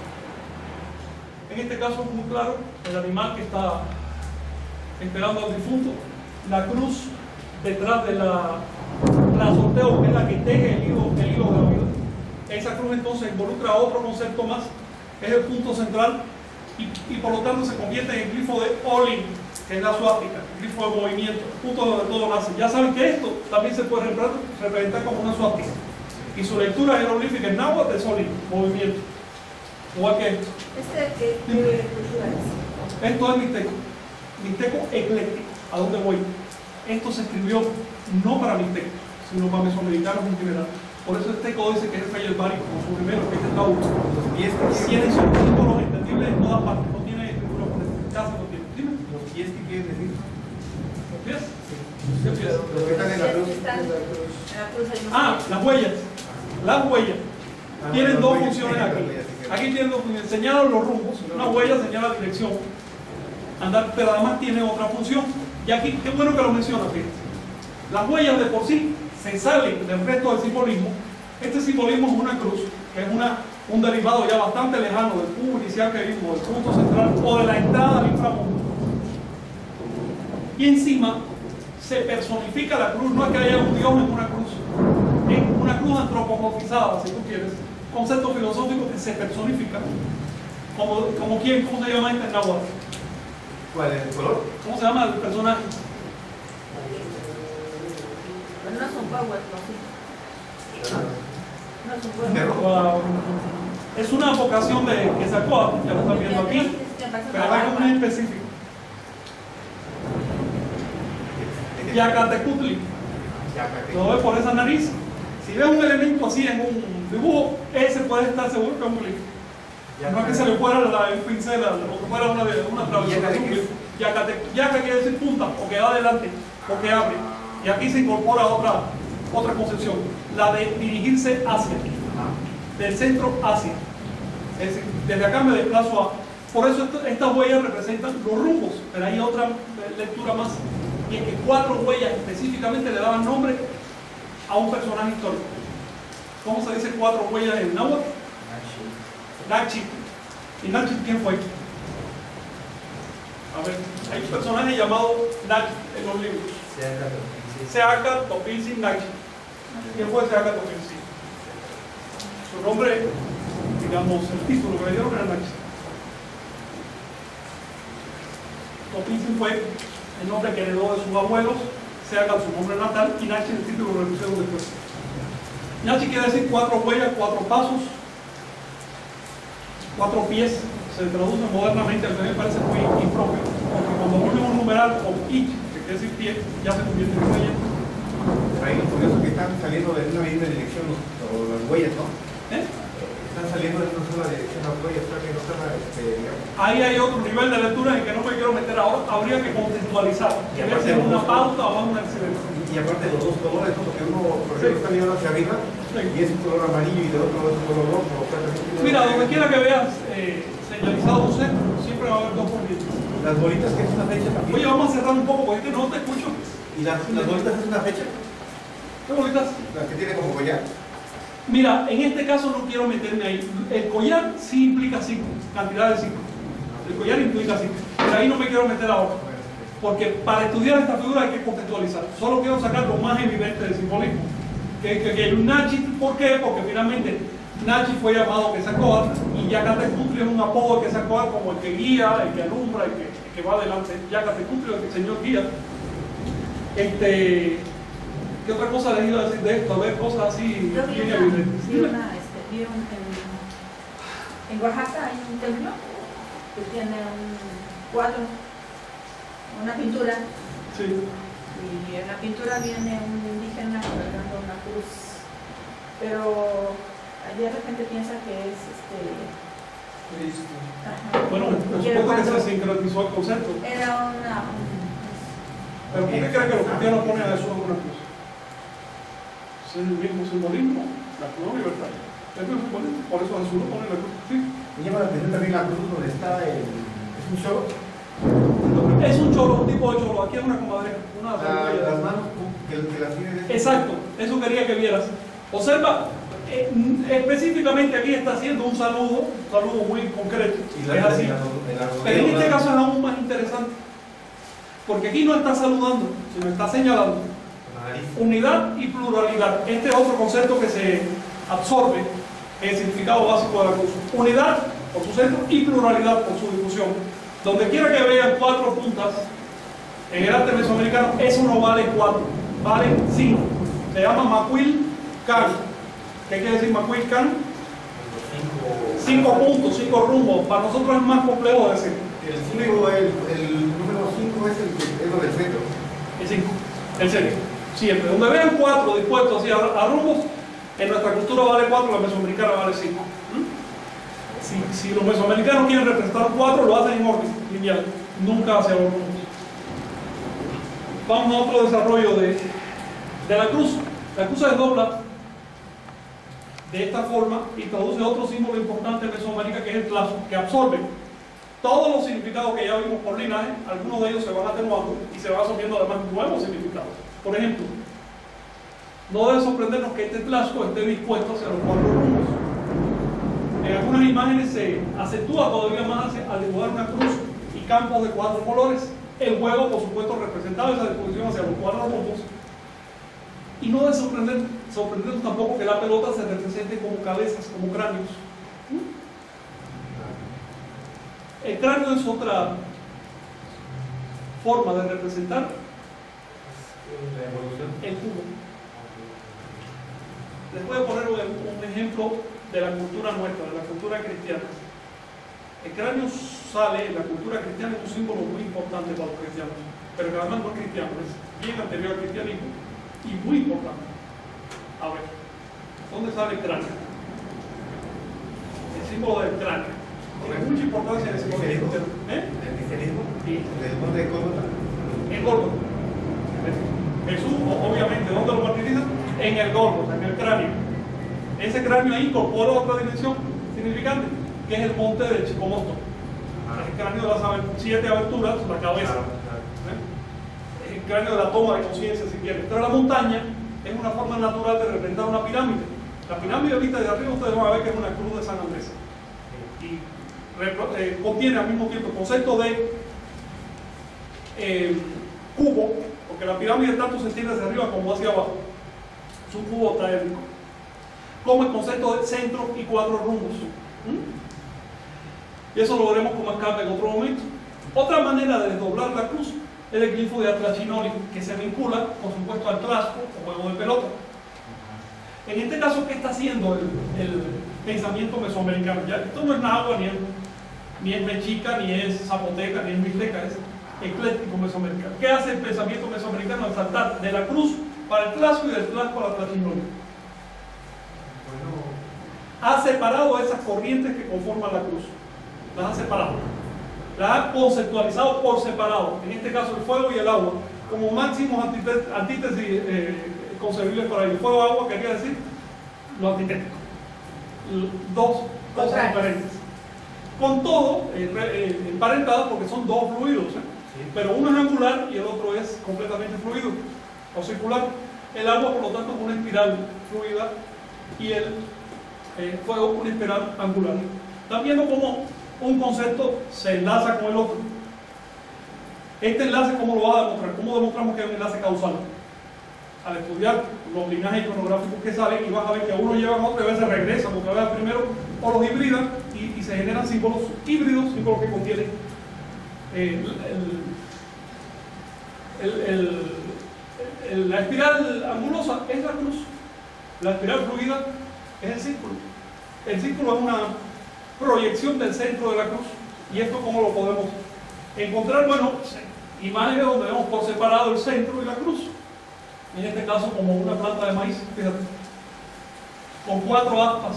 En este caso es muy claro, el animal que está esperando al difunto. La cruz detrás de la, la sorteo, que es la que teje el hilo, el hilo de la vida. Esa cruz entonces involucra otro concepto más, es el punto central, y, y por lo tanto se convierte en el glifo de Olin, que es la suástica, el glifo de movimiento, el punto donde todo nace. Ya saben que esto también se puede representar como una suástica, y su lectura jeroglífica en náhuatl es Olin, movimiento. Igual que esto. ¿Este qué, qué cultura es? Esto es mixteco, mixteco ecléctico. ¿A dónde voy? Esto se escribió no para mixtecos, sino para mesoamericanos en general. Por eso este códice dice que es el Feyerabadi como su primero, que es el Taúd. ¿Y estos Tiene sus símbolos entendibles en todas partes, no tiene escritura por eso, casi no tiene. Dime. los pies que quieren decir? ¿Los pies? ¿Qué pies? Los que están en la cruz. Están en la cruz ahí. Ah, las huellas. Las huellas. Ah, Tienen las dos huellas, funciones sí, las aquí. huellas, sí, Aquí tienen dos funciones. Señalan los rumbos. Una huella señala la dirección. Andar, pero además tiene otra función. Y aquí, qué bueno que lo menciona, fíjense. Las huellas de por sí se salen del resto del simbolismo. Este simbolismo es una cruz, que es una, un derivado ya bastante lejano del punto inicial que vimos, del punto central o de la entrada al inframundo. Y encima se personifica la cruz, no es que haya un dios en una cruz, es una cruz antropomorfizada, si tú quieres, concepto filosófico que se personifica, como, como quién, ¿cómo se llama este en náhuatl? ¿Cuál es el color? ¿Cómo se llama el personaje? Pero no son power, no sí. No son power. Perro. Wow. Es una vocación de que sacó, ya lo están viendo aquí, pero hay un específico. Yacatecutli. Lo ves por esa nariz. Si ves un elemento así en un dibujo, ese puede estar seguro que es un glifo. No es que se le fuera la, el pincel o que fuera una, una traducción. Es un glifo. Yacate, yaca quiere decir punta, o que va adelante, o que abre. Y aquí se incorpora otra, otra concepción, la de dirigirse hacia, del centro hacia. Es decir, desde acá me desplazo a. Por eso esto, estas huellas representan los rumbos, pero hay otra lectura más, y es que cuatro huellas específicamente le daban nombre a un personaje histórico. ¿Cómo se dice cuatro huellas en náhuatl? Nachit. ¿Y Nachit quién fue? A ver, hay un personaje llamado Nachit en los libros. Seaca Topilsin Nachit. ¿Quién fue Seaca Topilsin? Su nombre, digamos, el título que le dieron era Nachit. Topinsin fue el nombre que heredó de sus abuelos, sea con su nombre natal, y Nachi el título lo pusieron después. Nachi quiere decir cuatro huellas, cuatro pasos, cuatro pies. Se traduce modernamente, al que me parece muy impropio, porque cuando vuelve un numeral con ich, que quiere decir pie, ya se convierte en huella. Ahí lo curioso que están saliendo de una misma dirección los, o las huellas, ¿no? ¿Eh? Están saliendo de una sola dirección las huellas, para que no están, este, digamos. Ahí hay otro nivel de lectura en el que no me quiero meter ahora, habría que contextualizar, que ver si es una pauta o una excelencia. Y aparte los dos colores, ¿no? Porque uno, por ejemplo, está mirando hacia arriba Sí. y es un color amarillo y del otro es un color rojo. O sea, también- Mira, donde quiera que veas eh, señalizado un centro, siempre va a haber dos corrientes. Las bolitas que es una fecha también. Oye, vamos a cerrar un poco porque es que no te escucho. ¿Y las, las bolitas es una fecha? ¿Qué bolitas? Las que tiene como collar. Mira, en este caso no quiero meterme ahí. El collar sí implica cinco, cantidad de cinco. El collar implica cinco. Pero ahí no me quiero meter ahora. Porque para estudiar esta figura hay que contextualizar. Solo quiero sacar lo más evidente del simbolismo. Que, que, que el Nachi, ¿por qué? Porque finalmente Nachi fue llamado Quetzalcóatl y Yacatecutli es un apodo de Quetzalcóatl como el que guía, el que alumbra, el que, el que va adelante. Yacatecutli es el señor guía. Este, ¿qué otra cosa les iba a decir de esto? A ver, cosas así Yo vi bien una, evidentes. vi una, este, vi un, en, en Oaxaca hay un templo que tiene un cuadro, una pintura, Sí. y en la pintura viene un indígena cargando una cruz, pero ayer la gente piensa que es este. Ajá. Bueno, por Y era supuesto que cuando se sincronizó el concepto. era una. un- Pero ¿por qué creen que los cristianos ponen a Jesús en una cruz? Es el mismo simbolismo, la cruz libertaria. Es el mismo simbolismo, por eso Jesús lo pone en la cruz. Sí. Me llama la atención también la cruz donde está el. Es un choro. Es un cholo, un tipo de cholo. Aquí hay una comadreja, una La- cebolla. las manos que, que las tiene. Exacto, eso quería que vieras. Observa, eh, específicamente aquí está haciendo un saludo, un saludo muy concreto. Y la, Es así. y la- y la- Pero en este caso es aún más interesante. Porque aquí no está saludando, sino está señalando. la nariz. Unidad y pluralidad. Este es otro concepto que se absorbe en el significado básico de la cruz. Unidad por su centro y pluralidad por su difusión. Donde quiera que vean cuatro puntas, en el arte mesoamericano, eso no vale cuatro, vale cinco. Se llama Macuil Can. ¿Qué quiere decir Macuil Can? Cinco puntos, cinco rumbos. Para nosotros es más complejo decir. El cinco, el, el número cinco es el que es lo del centro. El cinco, el serio. Siempre. Donde vean cuatro dispuestos así a, a rumbos, en nuestra cultura vale cuatro, la mesoamericana vale cinco. ¿Mm? Si, si los mesoamericanos quieren representar cuatro, lo hacen en orden lineal, nunca hacia los rumbos. Vamos a otro desarrollo de, de la cruz. La cruz se desdobla de esta forma y traduce otro símbolo importante en Mesoamérica, que es el tlazo, que absorbe todos los significados que ya vimos por linaje. Algunos de ellos se van atenuando y se van asumiendo además nuevos significados. Por ejemplo, no debe sorprendernos que este tlazo esté dispuesto hacia los cuatro rumbos. En algunas imágenes se acentúa todavía más hacia- al dibujar una cruz y campos de cuatro colores. El juego, por supuesto, representaba esa disposición hacia los cuatro rumbos. Y no debe sorprender, sorprendernos tampoco que la pelota se represente como cabezas, como cráneos. El cráneo es otra forma de representar La evolución. el cubo. Les voy a poner un, un ejemplo de la cultura nuestra, de la cultura cristiana. El cráneo sale, en la cultura cristiana es un símbolo muy importante para los cristianos, pero que además no es cristiano, es bien anterior al cristianismo y muy importante. A ver, ¿dónde sale el cráneo? El símbolo del cráneo. Tiene mucha importancia en el símbolo del cristiano. ¿Eh? El cristianismo. Sí. El monte de Córdoba. El Gólgota. Jesús, obviamente, ¿dónde lo martirizan? En el Gólgota, en el cráneo. Ese cráneo ahí incorpora otra dimensión significante, que es el monte de Chicomosto. El cráneo de las aber- siete aberturas, la cabeza. ¿Eh? Es el cráneo de la toma de conciencia, si quieren. Pero la montaña es una forma natural de representar una pirámide. La pirámide vista de arriba ustedes van a ver que es una cruz de San Andrés. Y repro- eh, contiene al mismo tiempo el concepto de eh, cubo, porque la pirámide tanto se entiende hacia arriba como hacia abajo. Es un cubo octaédrico. Como el concepto de centro y cuatro rumbos. ¿Mm? Y eso lo veremos como escape en otro momento. Otra manera de desdoblar la cruz es el glifo de Atlachinoli, que se vincula, por supuesto, al tlasco o juego de pelota. En este caso, ¿qué está haciendo el, el pensamiento mesoamericano? Ya, esto no es náhuatl, ni es, ni es mexica, ni es zapoteca, ni es mixteca, es ecléctico mesoamericano. ¿Qué hace el pensamiento mesoamericano al saltar de la cruz para el tlasco y del tlasco a la Atlachinoli? Ha separado esas corrientes que conforman la cruz. Las ha separado. Las ha conceptualizado por separado. En este caso, el fuego y el agua, como máximos antítesis, antítesis eh, concebibles para ellos. Fuego y agua quería decir lo antitético. Dos cosas diferentes. Con todo, eh, eh, emparentadas porque son dos fluidos. ¿eh? Sí. Pero uno es angular y el otro es completamente fluido o circular. El agua, por lo tanto, es una espiral fluida y el eh, fuego una espiral angular. Están viendo cómo un concepto se enlaza con el otro. Este enlace, ¿cómo lo va a demostrar? ¿Cómo demostramos que hay un enlace causal? Al estudiar los linajes iconográficos que salen y vas a ver que uno lleva a otro y a veces regresa, porque a veces primero o los hibridan y, y se generan símbolos híbridos, símbolos que contienen eh, el, el, el, el, la espiral angulosa es la cruz, la espiral fluida es el círculo. El círculo es una proyección del centro de la cruz. ¿Y esto cómo lo podemos encontrar? Bueno, imágenes donde vemos por separado el centro y la cruz. En este caso como una planta de maíz, fíjate, con cuatro aspas.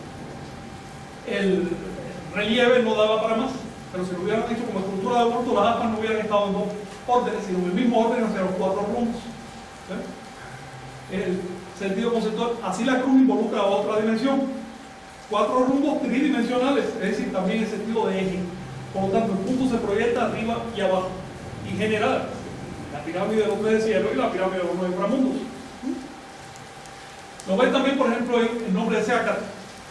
El relieve no daba para más, pero si lo hubieran hecho como estructura de bulto, las aspas no hubieran estado en dos órdenes, sino en el mismo orden hacia los cuatro rumbos. ¿Sí? El sentido conceptual, así la cruz involucra a otra dimensión. Cuatro rumbos tridimensionales, es decir, también el sentido de eje. Por lo tanto, el punto se proyecta arriba y abajo. Y general, la pirámide de los tres de cielo y la pirámide de los nueve inframundos. Lo ven también, por ejemplo, en el nombre de Seacat.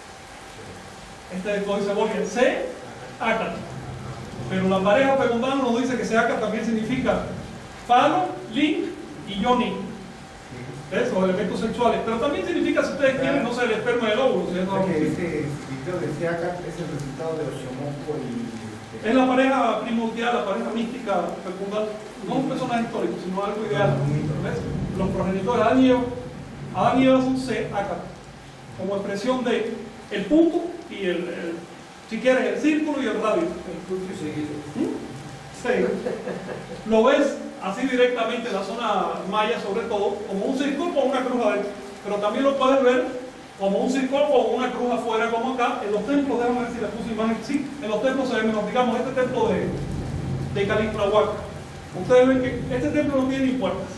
Este es el códice Borgia, Seacat. Pero la pareja pegondana nos dice que Seacat también significa falo, link y yoni. ¿Ves? Los elementos sexuales. Pero también significa, si ustedes quieren, no sé, el esperma del óvulo. ¿Sí? O sea, que ese video de Seacat es el resultado de Oxiomonco y... Es la pareja primordial, la pareja mística fecundal. No un personaje histórico, sino algo ideal. ¿Ves? Los progenitores Adán y Eva. Adán y Eva son Seacat, como expresión de el punto y el, el si quieres, el círculo y el radio. El punto y seguido. ¿Mm? Sí. Lo ves así directamente en la zona maya, sobre todo, como un círculo con una cruz adentro. Pero también lo puedes ver como un círculo con una cruz afuera, como acá. En los templos, déjame ver si les puse imagen. Sí, en los templos se ven menos. Digamos, este templo de, de Calixtlahuaca. Ustedes ven que este templo no tiene ni puertas.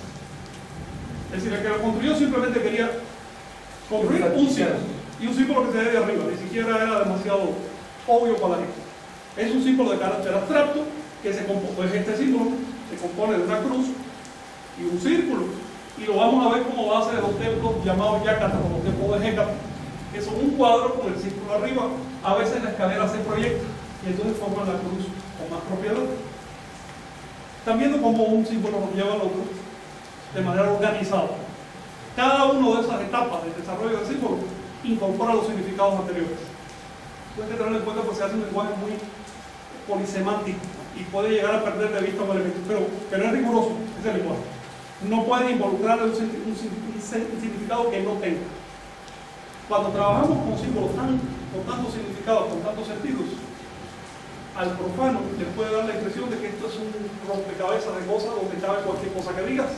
Es decir, el que lo construyó simplemente quería construir un símbolo. Y un símbolo que se ve de arriba. Ni siquiera era demasiado obvio para la gente. Es un símbolo de carácter abstracto que se compone, pues este símbolo se compone de una cruz y un círculo. Y lo vamos a ver como base de los templos llamados Yacata, como los templos de Hécata, que son un cuadro con el círculo arriba. A veces la escalera se proyecta y entonces forman la cruz con más propiedad. Están viendo cómo un símbolo nos lleva al otro de manera organizada. Cada una de esas etapas del desarrollo del símbolo incorpora los significados anteriores. Hay que tenerlo en cuenta porque se hace un lenguaje muy polisemántico y puede llegar a perder de vista un elemento, pero, pero es riguroso ese lenguaje. No puede involucrar un, un, un, un significado que no tenga. Cuando trabajamos con símbolos tan, con tantos significados, con tantos sentidos, al profano le puede dar la impresión de que esto es un rompecabezas de cosas donde cabe cualquier cosa que digas.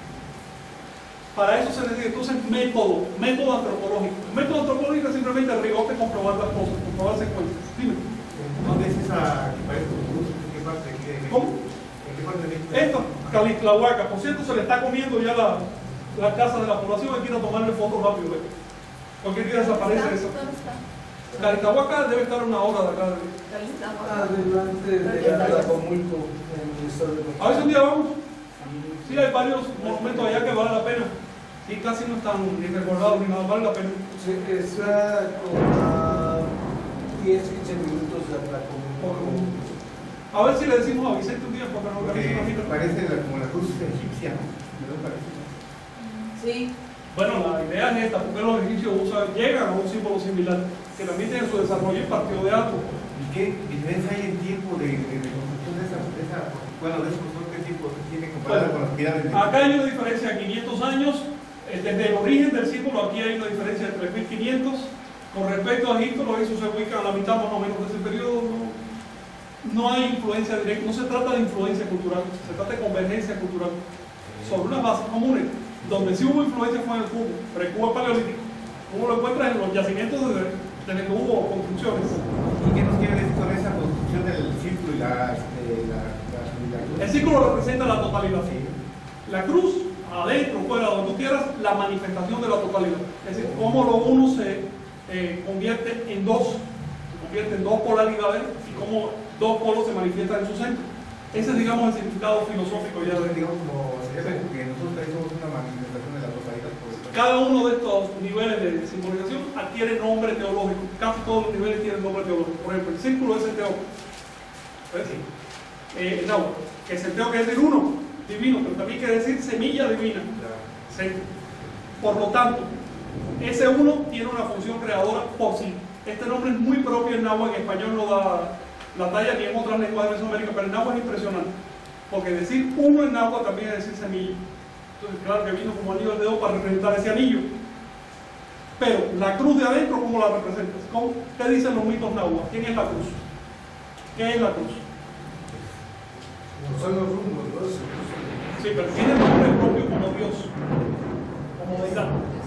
Para eso se necesita entonces método, método antropológico. El método antropológico es simplemente el rigor de comprobar las cosas, comprobar secuencias. Dime. ¿Dónde es esa que parece un cruz? ¿En qué parte? ¿En qué, ¿Cómo? ¿En qué parte de México? Esto, Calixtlahuaca. Por cierto, se le está comiendo ya la, la casa de la población. Hay que ir a tomarle fotos rápido. ¿eh? Cualquier día desaparece eso. ¿Dónde está? Calixtlahuaca debe estar a una hora de acá. Adelante de Atlacomulco, en el estado de México. A ver si un día vamos. Sí, hay varios monumentos allá que vale la pena. Y casi no están ni recordados ni nada, vale la pena. Sí, está como a diez a quince minutos de Atlacomulco. A ver si le decimos a Vicente un día porque nos organiza una Porque cita. parece la, como la cruz egipcia, ¿no? ¿No parece? Sí. Bueno, la idea es esta, porque los egipcios usan, llegan a un símbolo similar. que también tiene su desarrollo en partido de alto. ¿Y qué diferencia hay en tiempo de, de, de construcción de esa, de esa, bueno, de esa construcción, qué tiempo tiene comparado Bueno, con las pirámides? de- acá hay una diferencia de quinientos años, eh, desde el origen del símbolo aquí hay una diferencia de tres mil quinientos. Con respecto a Egipto, los egipcios se ubican a la mitad más o menos de ese periodo. No, no hay influencia directa, no se trata de influencia cultural, se trata de convergencia cultural sobre unas bases comunes. Donde sí hubo influencia fue en el cubo, pero el cubo paleolítico. Como lo encuentras en los yacimientos desde, desde que hubo construcciones. ¿Y qué nos quiere decir con esa construcción del círculo y la, este, la, la, la cruz? El círculo representa la totalidad. Sí. La cruz, adentro, fuera, donde tú quieras, la manifestación de la totalidad. Es decir, cómo lo uno se eh, convierte en dos, se convierte en dos polaridades y cómo dos polos se manifiestan en su centro. Ese es, digamos, el significado filosófico ya Entonces, de... digamos, como sería como que nosotros también somos una manifestación de la totalidad. Por eso. Cada uno de estos niveles de simbolización adquiere nombre teológico. Casi todos los niveles tienen nombre teológico. Por ejemplo, el círculo es el teo. ¿Ves? Eh, no, que es el teo quiere decir uno, divino, pero también quiere decir semilla divina. Centro. Por lo tanto, ese uno tiene una función creadora por sí. Este nombre es muy propio en náhuatl, en español no da la talla ni en otras lenguas de Mesoamérica, pero en náhuatl es impresionante. Porque decir uno en náhuatl también es decir semilla. Entonces, claro que vino como anillo al dedo para representar ese anillo. Pero la cruz de adentro, ¿cómo la representas? ¿Cómo? ¿Qué dicen los mitos náhuatl? ¿Quién es la cruz? ¿Qué es la cruz? Son los rumbos, ¿no? Se- Sí, pero tiene nombre propio como Dios, como deidad.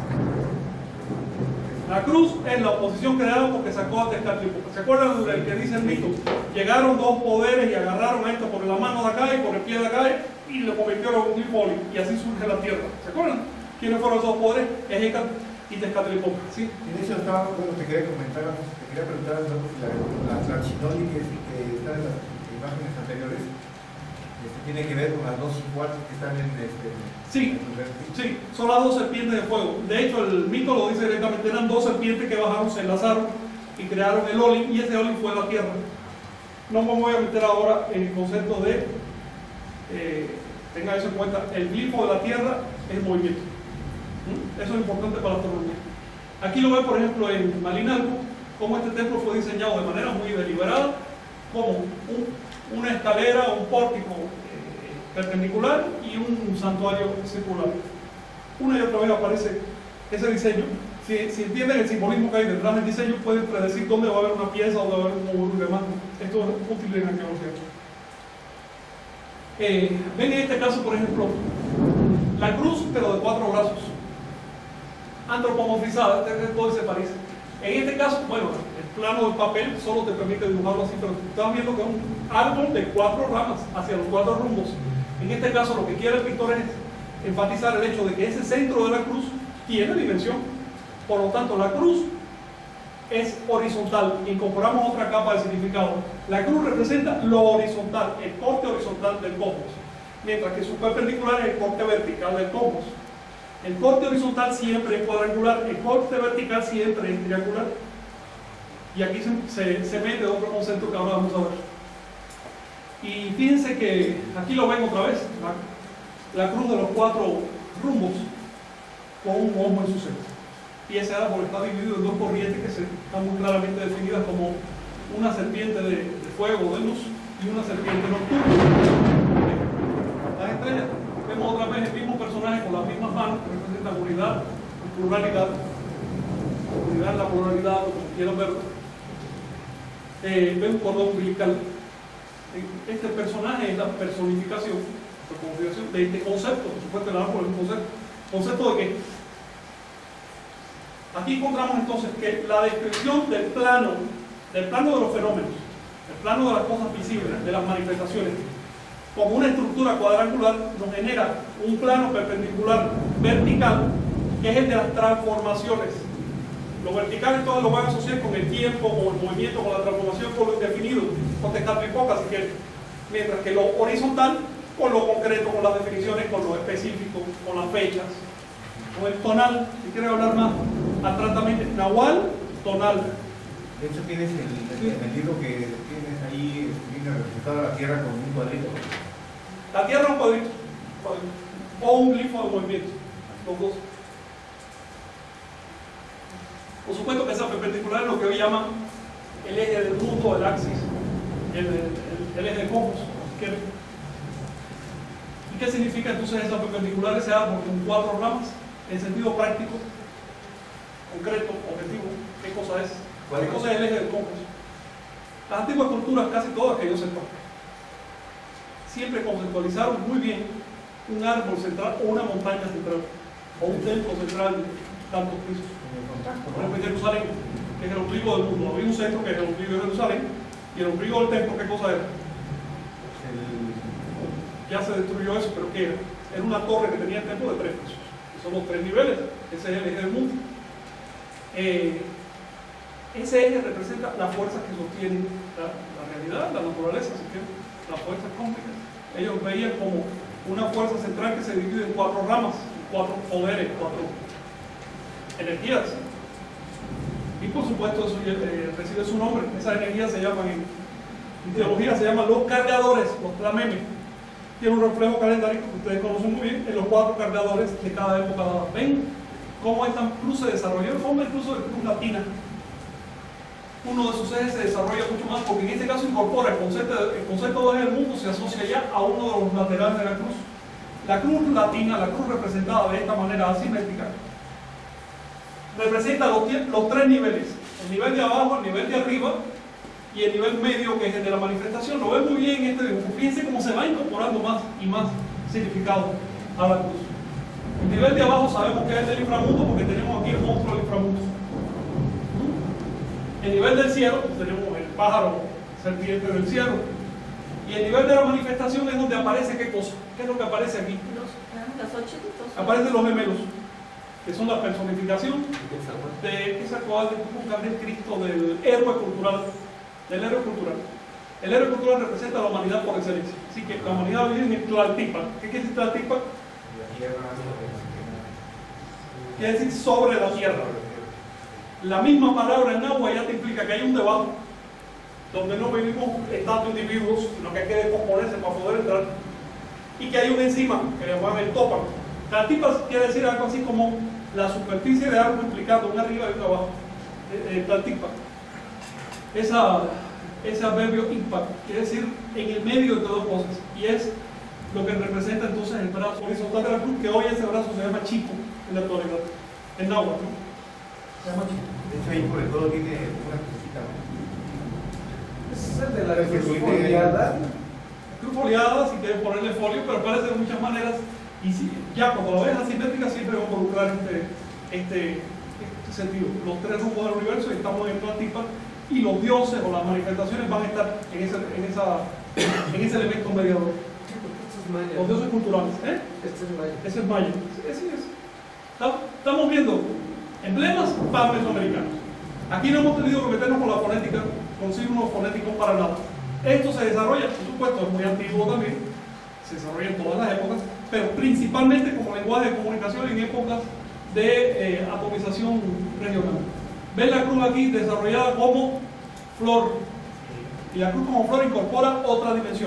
La cruz es la oposición creada porque sacó a Tezcatlipoca. ¿Se acuerdan del que dice el mito? Llegaron dos poderes y agarraron a esto por la mano de acá y por el pie de acá y lo convirtieron en un tripoli, y así surge la tierra. ¿Se acuerdan? ¿Quiénes fueron esos poderes? Éjeka y Tezcatlipoca. ¿Sí? En eso estaba, bueno, te quería comentar, te quería preguntar la, la, la Tlaxinoli que, que está en las imágenes anteriores, este, tiene que ver con las dos cuartos que están en este. Sí, sí, son las dos serpientes de fuego. De hecho, el mito lo dice directamente, eran dos serpientes que bajaron, se enlazaron y crearon el Olim, y ese Olim fue la tierra. No me voy a meter ahora en el concepto de, eh, tenga eso en cuenta, el glifo de la tierra es movimiento. ¿Mm? Eso es importante para la astronomía. Aquí lo ven, por ejemplo, en Malinalco, cómo este templo fue diseñado de manera muy deliberada, como un, una escalera, un pórtico perpendicular y un santuario circular. Una y otra vez aparece ese diseño. Si, si entienden el simbolismo que hay detrás del diseño, pueden predecir dónde va a haber una pieza o dónde va a haber un módulo y demás. Esto es útil en arqueología. Eh, ven en este caso, por ejemplo, la cruz, pero de cuatro brazos, antropomorfizada, todo se parece. En este caso, bueno, el plano del papel solo te permite dibujarlo así, pero estás viendo que es un árbol de cuatro ramas hacia los cuatro rumbos. En este caso, lo que quiere el pintor es enfatizar el hecho de que ese centro de la cruz tiene dimensión. Por lo tanto, la cruz es horizontal. Incorporamos otra capa de significado. La cruz representa lo horizontal, el corte horizontal del cosmos, mientras que su perpendicular es el corte vertical del cosmos. El corte horizontal siempre es cuadrangular, el corte vertical siempre es triangular. Y aquí se, se, se mete otro concepto que ahora vamos a ver. Y fíjense que aquí lo ven otra vez, la, la cruz de los cuatro rumbos con un ojo en su centro. Y ese árbol está dividido en dos corrientes que se, están muy claramente definidas como una serpiente de, de fuego, de luz, y una serpiente nocturna. Las estrellas, vemos otra vez el mismo personaje con las mismas manos que representan unidad y pluralidad. Unidad, la pluralidad, como quieran verlo. Eh, ven un cordón umbilical. Este personaje es la personificación, la configuración de este concepto. Por supuesto, el árbol es un concepto. ¿Concepto de qué? Aquí encontramos entonces que la descripción del plano, del plano de los fenómenos, el plano de las cosas visibles, de las manifestaciones, como una estructura cuadrangular, nos genera un plano perpendicular vertical, que es el de las transformaciones. Lo vertical entonces lo van a asociar con el tiempo, con el movimiento, con la transformación, con lo indefinido, con Tezcatlipoca, si quieren. Mientras que lo horizontal, con lo concreto, con las definiciones, con lo específico, con las fechas. Con el tonal, si quieren hablar más abstractamente, nahual, tonal. De hecho, tienes el, el, el libro que tienes ahí, viene representada la Tierra con un cuadrito. La Tierra es un cuadrito, o un glifo de movimiento, los dos. Por supuesto que esa perpendicular es lo que hoy llaman el eje del mundo, el axis, el, el, el eje de Compos. ¿Y qué significa entonces esa perpendicular, ese árbol con cuatro ramas? En sentido práctico, concreto, objetivo, ¿qué cosa es? ¿Qué cosa es el eje del Compos? Las antiguas culturas, casi todas que yo sepa, siempre conceptualizaron muy bien un árbol central o una montaña central o un templo central de tantos pisos. Por ejemplo, en Jerusalén, que es el ombligo del mundo, había un centro que es el ombligo de Jerusalén y el ombligo del templo, ¿qué cosa era? Ya se destruyó eso, pero ¿qué era? Era una torre que tenía el templo de tres pisos. Son los tres niveles, ese es el eje del mundo. Eh, ese eje representa las fuerzas que sostienen la, la realidad, la naturaleza, si quieren, las fuerzas cósmicas. Ellos veían como una fuerza central que se divide en cuatro ramas, cuatro poderes, cuatro energías. Y por supuesto eso eh, recibe su nombre. Esas energías se llaman, en, en teología se llaman los cargadores, los tlamemes. Tiene un reflejo calendárico que ustedes conocen muy bien en los cuatro cargadores de cada época dada. ¿Ven cómo esta cruz se desarrolló en forma incluso de cruz latina? Uno de sus ejes se desarrolla mucho más porque en este caso incorpora el concepto, el concepto de eje del mundo, se asocia ya a uno de los laterales de la cruz. La cruz latina, la cruz representada de esta manera asimétrica, representa los, los tres niveles: el nivel de abajo, el nivel de arriba y el nivel medio, que es el de la manifestación. Lo ven muy bien en este dibujo. Fíjense cómo se va incorporando más y más significado a la cruz. El nivel de abajo sabemos que es el del inframundo porque tenemos aquí el monstruo del inframundo. El nivel del cielo, pues tenemos el pájaro serpiente del cielo. Y el nivel de la manifestación es donde aparece ¿qué cosa? ¿Qué es lo que aparece aquí? Los, los ocho tipos. Aparecen los gemelos, que son la personificación de esa cual de Cristo, del héroe cultural. Del héroe cultural. El héroe cultural representa a la humanidad por excelencia. Así que la humanidad vive en el Tlaltipa. ¿Qué quiere decir Tlaltipa? Quiere decir sobre la tierra. La misma palabra en agua ya te implica que hay un debajo donde no vivimos estando individuos, sino que hay que descomponerse para poder entrar, y que hay una enzima que le llaman el tópago. Tlaltipa quiere decir algo así como la superficie de algo implicado, una arriba y una abajo. Eh, Tlaltipa. Esa, ese adverbio impact quiere decir en el medio de dos cosas, y es lo que representa entonces el brazo horizontal de la cruz, que hoy ese brazo se llama chico en la actualidad, en agua, ¿no? Se llama chico. De hecho, ahí por el todo tiene una cosita. Ese es el de la cruz foliada. Cruz foliada, si quieren ponerle folio, pero aparece de muchas maneras. Y si, ya cuando lo ves asimétrica, siempre va a involucrar este, este, este sentido. Los tres rumbos del universo, y estamos en Tlaltipa, y los dioses o las manifestaciones van a estar en ese, en esa, en ese elemento mediador. Este es maya. Los dioses culturales. ¿eh? Este es maya. Ese es maya. Sí, así es. Estamos viendo emblemas pan-mesoamericanos. Aquí no hemos tenido que meternos con la fonética, con signos fonéticos para nada. Esto se desarrolla, por supuesto, es muy antiguo también, se desarrolla en todas las épocas, pero principalmente como lenguaje de comunicación en épocas de eh, atomización regional. Ven la cruz aquí desarrollada como flor, y la cruz como flor incorpora otra dimensión.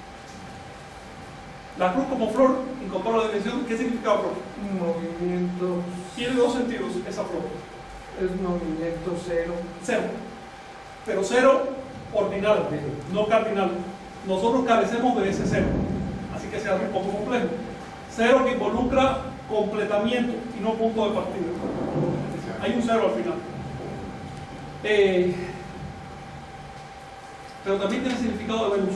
La cruz como flor incorpora la dimensión. ¿Qué significa flor? Movimiento. Tiene dos sentidos esa flor. Es movimiento cero. Cero. Pero cero ordinal, no cardinal. Nosotros carecemos de ese cero, así que se hace un poco complejo. Cero que involucra completamiento y no punto de partida. Hay un cero al final. Eh, pero también tiene significado de Venus.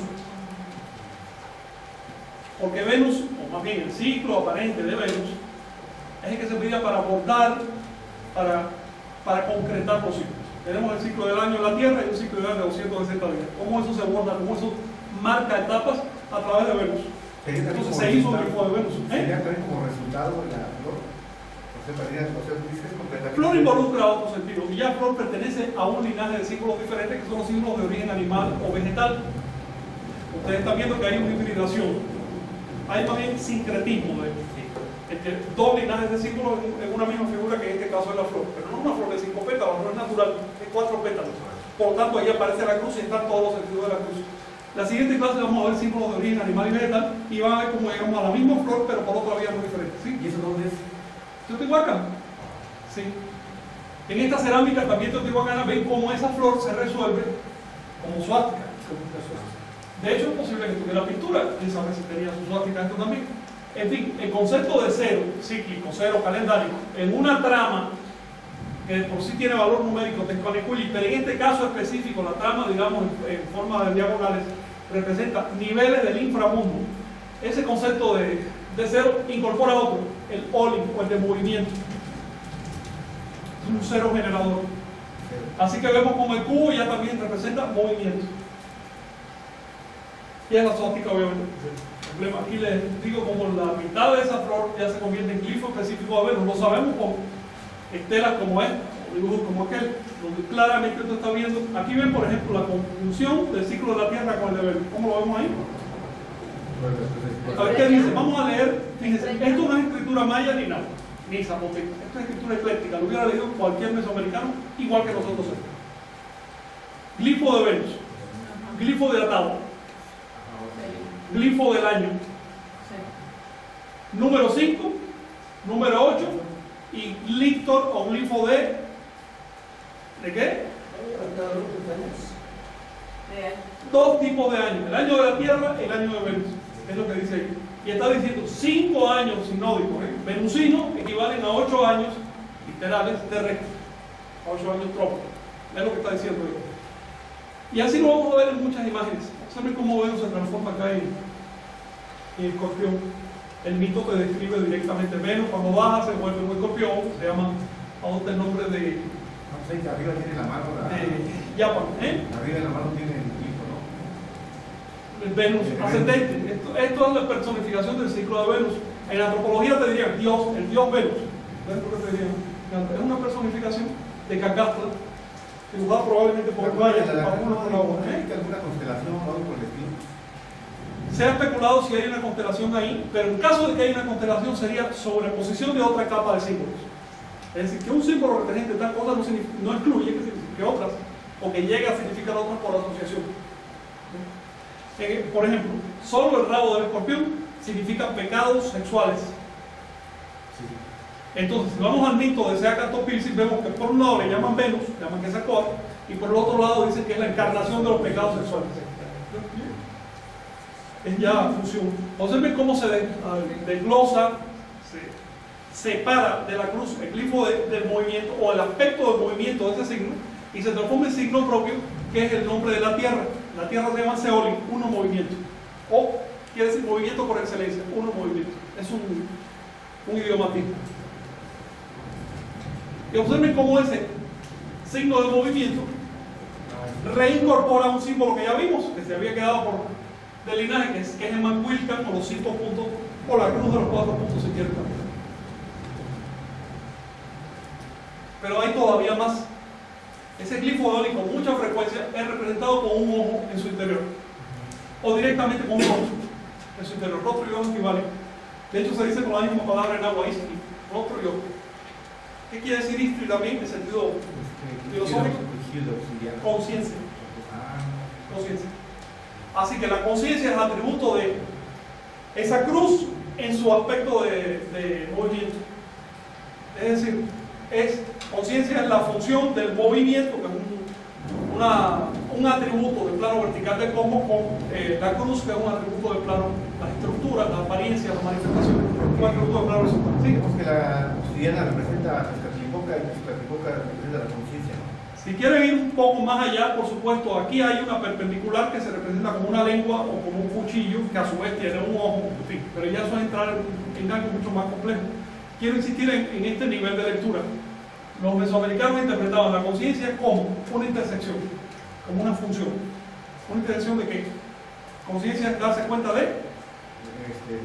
Porque Venus, o más bien el ciclo aparente de Venus, es el que se pedía para abordar, para, para concretar los ciclos. Tenemos el ciclo del año en la Tierra y un ciclo del año de doscientos sesenta días. ¿Cómo eso se aborda? ¿Cómo eso marca etapas a través de Venus? Entonces se hizo un tipo de Venus. ¿Eh? Sería también como resultado de la flor. O sea, para ir a- o sea, dices completamente. Flor involucra otros sentidos, y ya flor pertenece a un linaje de ciclos diferentes que son los ciclos de origen animal o vegetal. Ustedes están viendo que hay una hibridación, hay también sincretismo de entre dos linajes de ciclos en en una misma figura, que en este caso es la flor, pero no una flor de cinco pétalos, no es natural, de cuatro pétalos. Por lo tanto, ahí aparece la cruz y están todos los sentidos de la cruz. La siguiente clase vamos a ver símbolos de origen animal y vegetal, y van a ver cómo llegamos a la misma flor, pero por otra vía muy diferente. ¿Sí? ¿Y eso dónde es? Teotihuacán. Sí. En esta cerámica también teotihuacana ven cómo esa flor se resuelve como suástica. De hecho, es posible que tuviera pintura, quién sabe si tenía su suástica esto también. En fin, el concepto de cero, cíclico, cero calendárico, en una trama que por sí tiene valor numérico, Tezcuanicuilli, pero en este caso específico, la trama, digamos, en, en forma de diagonales, representa niveles del inframundo. Ese concepto de, de cero incorpora otro, el Olin o el de movimiento. Es un cero generador. Así que vemos como el cubo ya también representa movimiento. Y es la suástica, obviamente. El problema aquí les digo como la mitad de esa flor ya se convierte en glifo específico de Venus. Lo sabemos con estelas como esta, o dibujos como aquel, donde claramente usted está viendo. Aquí ven, por ejemplo, la conjunción del ciclo de la Tierra con el de Venus. ¿Cómo lo vemos ahí? A ver qué dice. Vamos a leer. Fíjense, esto no es escritura maya ni nada, ni zapoteca. Esto es escritura ecléctica. Lo hubiera leído cualquier mesoamericano, igual que nosotros. Glifo de Venus, glifo de Atahua, glifo del año, número cinco, número ocho y lictor o glifo de ¿de qué? Dos tipos de años, el año de la Tierra y el año de Venus, es lo que dice ahí. Y está diciendo cinco años sinódicos, ¿eh? Venusinos equivalen a ocho años literales terrestres, ocho años trópicos, es lo que está diciendo ahí. Y así lo vamos a ver en muchas imágenes. ¿Saben cómo Venus se transforma acá en, en Escorpión? El mito te describe directamente Venus, cuando baja se vuelve un escorpión, se llama, adopta el nombre de, No sé, que arriba tiene la mano. La, de Japan, ¿eh? Arriba de la mano tiene el glifo, ¿no? El Venus ascendente. Esto, esto es la personificación del ciclo de Venus. En la antropología te dirían Dios, el Dios Venus. ¿Ves lo que te dirían? Es una personificación de Cacastla, dibujada probablemente por Maya, algunos de la obra, ¿eh? ¿Alguna constelación o algo por el estilo? Se ha especulado si hay una constelación ahí, pero en caso de que haya una constelación sería sobreposición de otra capa de símbolos. Es decir, que un símbolo represente tal cosa no, no excluye que signifique otras, o que llegue a significar otras por asociación. Eh, por ejemplo, solo el rabo del escorpión significa pecados sexuales. Sí. Entonces, si vamos al mito de Seacantopilsis, vemos que por un lado le llaman Venus, le llaman Quetzalcóatl, y por el otro lado dicen que es la encarnación de los pecados sexuales. Es ya fusión. Observen cómo se desglosa, se separa de la cruz el glifo de, del movimiento o el aspecto del movimiento de ese signo y se transforma en signo propio, que es el nombre de la Tierra. La Tierra se llama Seolin, uno movimiento. O quiere decir movimiento por excelencia, uno movimiento. Es un, un idiomatismo. Y observen cómo ese signo de movimiento reincorpora un símbolo que ya vimos, que se había quedado por del linaje, que es, que es el Mancuilcan, o los cinco puntos, o la cruz de los cuatro puntos, si quieren también. Pero hay todavía más. Ese glifo de Oli con mucha frecuencia es representado con un ojo en su interior, o directamente con un ojo en su interior. Rostro y ojo equivalen. De hecho, se dice con la misma palabra en agua, istri, rostro y ojo. ¿Qué quiere decir istri también en sentido filosófico? Conciencia. Conciencia. Así que la conciencia es atributo de esa cruz en su aspecto de, de movimiento. Es decir, es, conciencia es la función del movimiento, que es un, una, un atributo del plano vertical del cosmos, con eh, la cruz, que es un atributo del plano, las estructuras, las apariencias, las manifestaciones, un atributo del plano horizontal. Sí, porque la obsidiana representa nuestra triboca y nuestra triboca representa la conciencia, ¿no? Si quieren ir un poco más allá, por supuesto, aquí hay una perpendicular que se representa como una lengua o como un cuchillo, que a su vez tiene un ojo, en fin, pero ya eso es entrar en, en algo mucho más complejo. Quiero insistir en, en este nivel de lectura. Los mesoamericanos interpretaban la conciencia como una intersección, como una función. ¿Una intersección de qué? Conciencia es darse cuenta de. Este,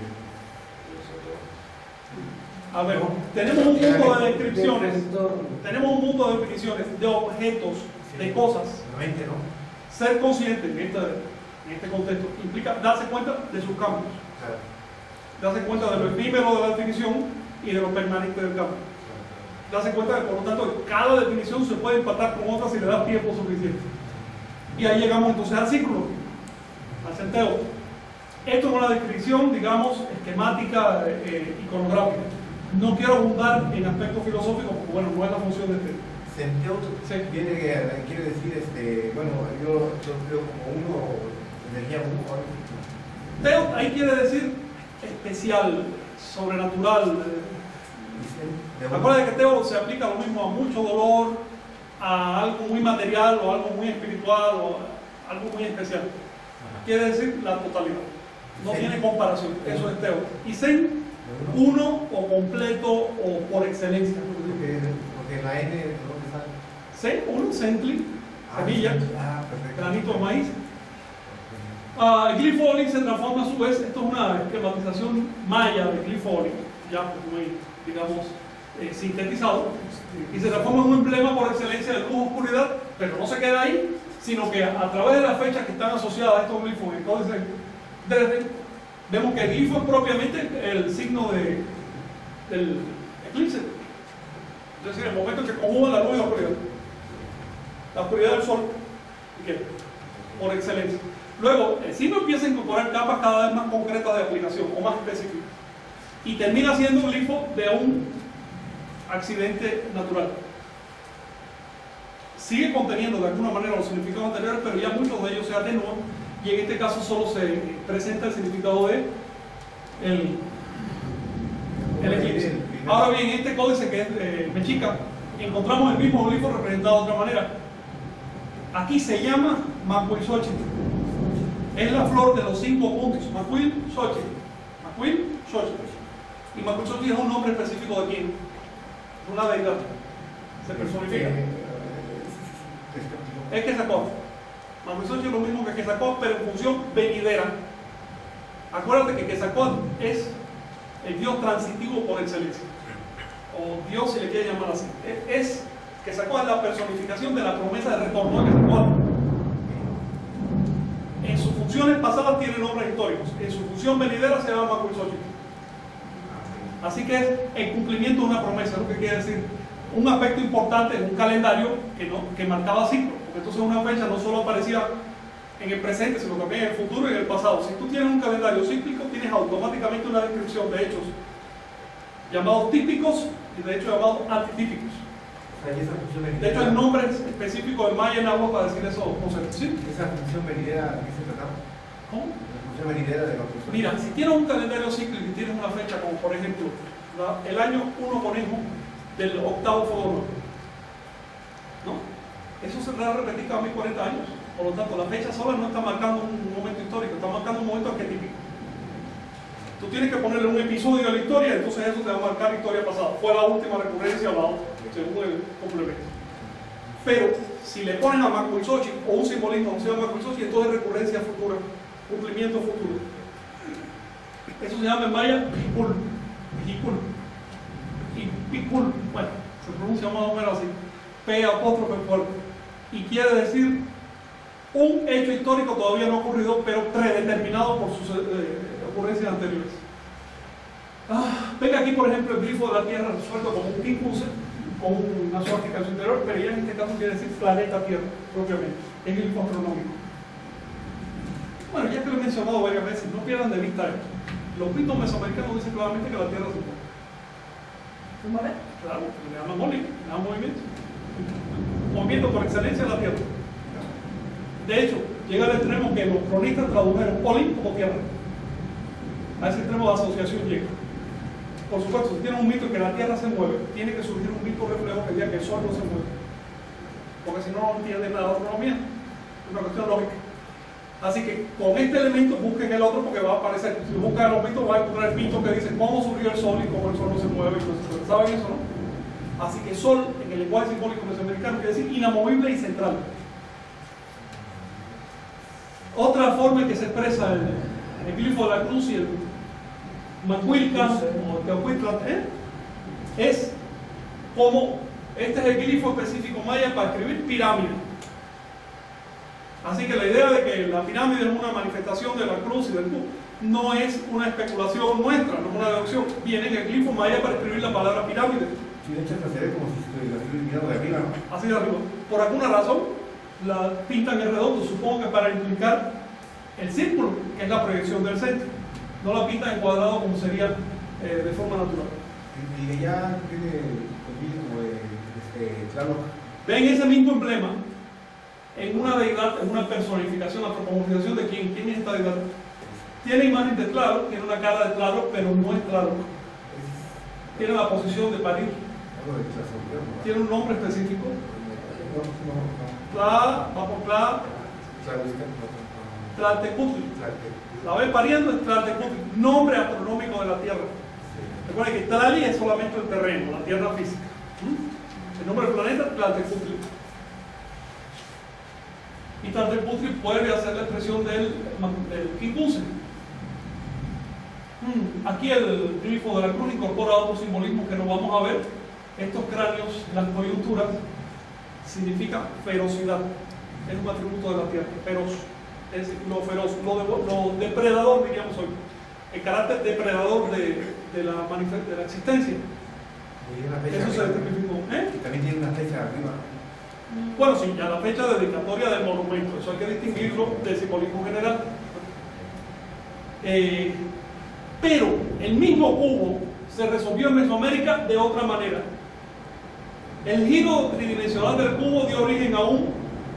A ver, tenemos un mundo de descripciones, tenemos un mundo de definiciones de objetos, de cosas. mente, ¿no? Ser consciente en este, en este contexto implica darse cuenta de sus cambios, Claro. darse cuenta de lo efímero de la definición y de lo permanente del cambio. Darse cuenta de que, por lo tanto, cada definición se puede empatar con otra si le da tiempo suficiente. Y ahí llegamos entonces al círculo, al centeo. Esto es una descripción, digamos, esquemática, eh, iconográfica. No quiero abundar en aspectos filosóficos, porque bueno, no es la función de este, Centeut Sí. viene, eh, quiere decir, este, bueno, yo, yo creo como uno, energía uno, o algo así. Teot ahí quiere decir especial, sobrenatural. Dice, de uno. Acuérdate que Teo se aplica lo mismo a mucho dolor, a algo muy material o algo muy espiritual o algo muy especial. Ajá. Quiere decir la totalidad. No Zen. tiene comparación. Eso es Teo. Y Zen, De uno. uno o completo o por excelencia. Porque, porque la N, ¿de dónde sale? Zen, uno, Sentli, Ah, semilla, Ah, perfecto. granito de maíz. Ok. Ah, Glypholic se transforma a su vez, esto es una esquematización maya de Glypholic, ya pues, muy, digamos, eh, sintetizado, y se transforma en un emblema por excelencia de luz oscuridad, pero no se queda ahí, sino que a, a través de las fechas que están asociadas a estos glifos en Códice Dresden, vemos que el glifo es propiamente el signo de, del eclipse, es decir, el momento en que conjugan la luz y la oscuridad, la oscuridad del sol, ¿y qué? Por excelencia. Luego, el signo empieza a incorporar capas cada vez más concretas de aplicación o más específicas y termina siendo un glifo de un accidente natural. Sigue conteniendo de alguna manera los significados anteriores, pero ya muchos de ellos se atenúan y en este caso solo se presenta el significado de el, el eclipse. Ahora bien, en este códice que es eh, mexica, encontramos el mismo glifo representado de otra manera. Aquí se llama Macuilxochitl. Es la flor de los cinco puntos. Macuilxochitl. Macuilxochitl. Y Macuilxochitl es un nombre específico de quién. Una deidad. Se personifica. Es Quetzalcóatl. Macuilxochitl es lo mismo que Quetzalcóatl, pero en función venidera. Acuérdate que Quetzalcóatl es el dios transitivo por excelencia. O Dios, si le quiere llamar así. Es Quetzalcóatl la personificación de la promesa de retorno de Quetzalcóatl. En sus funciones pasadas tiene nombres históricos. En su función venidera se llama Macuilxochitl. Así que es el cumplimiento de una promesa, lo que quiere decir un aspecto importante en un calendario que, no, que marcaba ciclos. Porque entonces una fecha no solo aparecía en el presente, sino también en el futuro y en el pasado. Si tú tienes un calendario cíclico, tienes automáticamente una descripción de hechos llamados típicos y de hecho llamados antitípicos. De hecho, hay nombres específicos de maya en agua para decir esos conceptos. ¿Sí? Esa función venidera, ¿qué se trataba? ¿Cómo? La función venidera de la persona. Mira, si tienes un calendario cíclico y tienes una fecha, como por ejemplo la- el año uno conejo del octavo fuego, ¿no? Eso se va a repetir cada mil cuarenta años. Por lo tanto, la fecha sola no está marcando un momento histórico, está marcando un momento arquetípico. Tú tienes que ponerle un episodio a la historia, entonces eso te va a marcar historia pasada. Fue la última recurrencia o la otra, según el complemento. Pero si le ponen a Macuilxochitl o un simbolismo asociado a Macuilxochitl, entonces es recurrencia futura, cumplimiento futuro. Eso se llama en maya Picul. Picul. Y Picul, bueno, se pronuncia más o menos así. P apóstrofe fuerte. Y quiere decir un hecho histórico todavía no ocurrido, pero predeterminado por sus eh, ocurrencias anteriores. Ah, venga aquí, por ejemplo, el glifo de la Tierra resuelto como un quincunce, con una suástica en su interior, pero ya en este caso quiere decir planeta Tierra, propiamente. Es el glifo astronómico. Bueno, ya que lo he mencionado varias veces, no pierdan de vista esto. Los mitos mesoamericanos dicen claramente que la Tierra se mueve. ¿Se mueve? Claro, le llaman móvil, le llaman movimiento. Movimiento por excelencia de la Tierra. De hecho, llega al extremo que los cronistas tradujeron Olin como Tierra. A ese extremo de asociación llega. Por supuesto, si tiene un mito en que la Tierra se mueve, tiene que surgir un mito reflejo que diga que el Sol no se mueve. Porque si no, no entiende nada de astronomía. Es una cuestión lógica. Así que con este elemento busquen el otro porque va a aparecer. Si buscan los mitos, va a encontrar el mito que dice cómo surgió el Sol y cómo el Sol no se mueve. Y no se mueve. ¿Saben eso, no? Así que Sol, en el lenguaje simbólico mesoamericano, quiere decir inamovible y central. Otra forma en que se expresa el, el glifo de la cruz y el Macuilcan o Teocuitlan ¿eh? es como este es el glifo específico maya para escribir pirámide. Así que la idea de que la pirámide es una manifestación de la cruz y del Q no es una especulación nuestra, no es una deducción. Viene en el glifo maya para escribir la palabra pirámide. Sí, de hecho, se ve como si la estuviera mirando de arriba, ¿no? Así de arriba. Por alguna razón, la pintan en redondo, supongo que para implicar el círculo, que es la proyección del centro. No la pintan en cuadrado como sería eh, de forma natural. Y, y ya tiene el vídeo como de este, Tlaloc, ven ese mismo emblema en una deidad, en una personificación, antropomorfización de quién, quién es esta deidad. Tiene imagen de Tlaloc, tiene una cara de Tlaloc, pero no es Tlaloc. Tiene la posición de parir. Tiene un nombre específico. Tla, va por Tla, Tlaltecutli. La ve pariendo es Tlaltecutli, nombre astronómico de la Tierra. Recuerden que Tlali es solamente el terreno, la Tierra física. ¿Mm? El nombre del planeta, Tlaltecutli. Y Tlaltecutli puede hacer la expresión del, del Quincuce. Hmm, aquí el glifo de la cruz incorpora otros simbolismos que no vamos a ver. Estos cráneos, las coyunturas, significa ferocidad. Es un atributo de la tierra, feroz. Es decir, lo feroz, lo, de, lo depredador, diríamos hoy. El carácter depredador de, de, la, de la existencia. Eso se tipificó. ¿Eh? Y también tiene una fecha arriba. Bueno, sí, ya la fecha de dedicatoria del monumento. Eso hay que distinguirlo del simbolismo general. Eh, Pero el mismo cubo se resolvió en Mesoamérica de otra manera. El giro tridimensional del cubo dio origen a un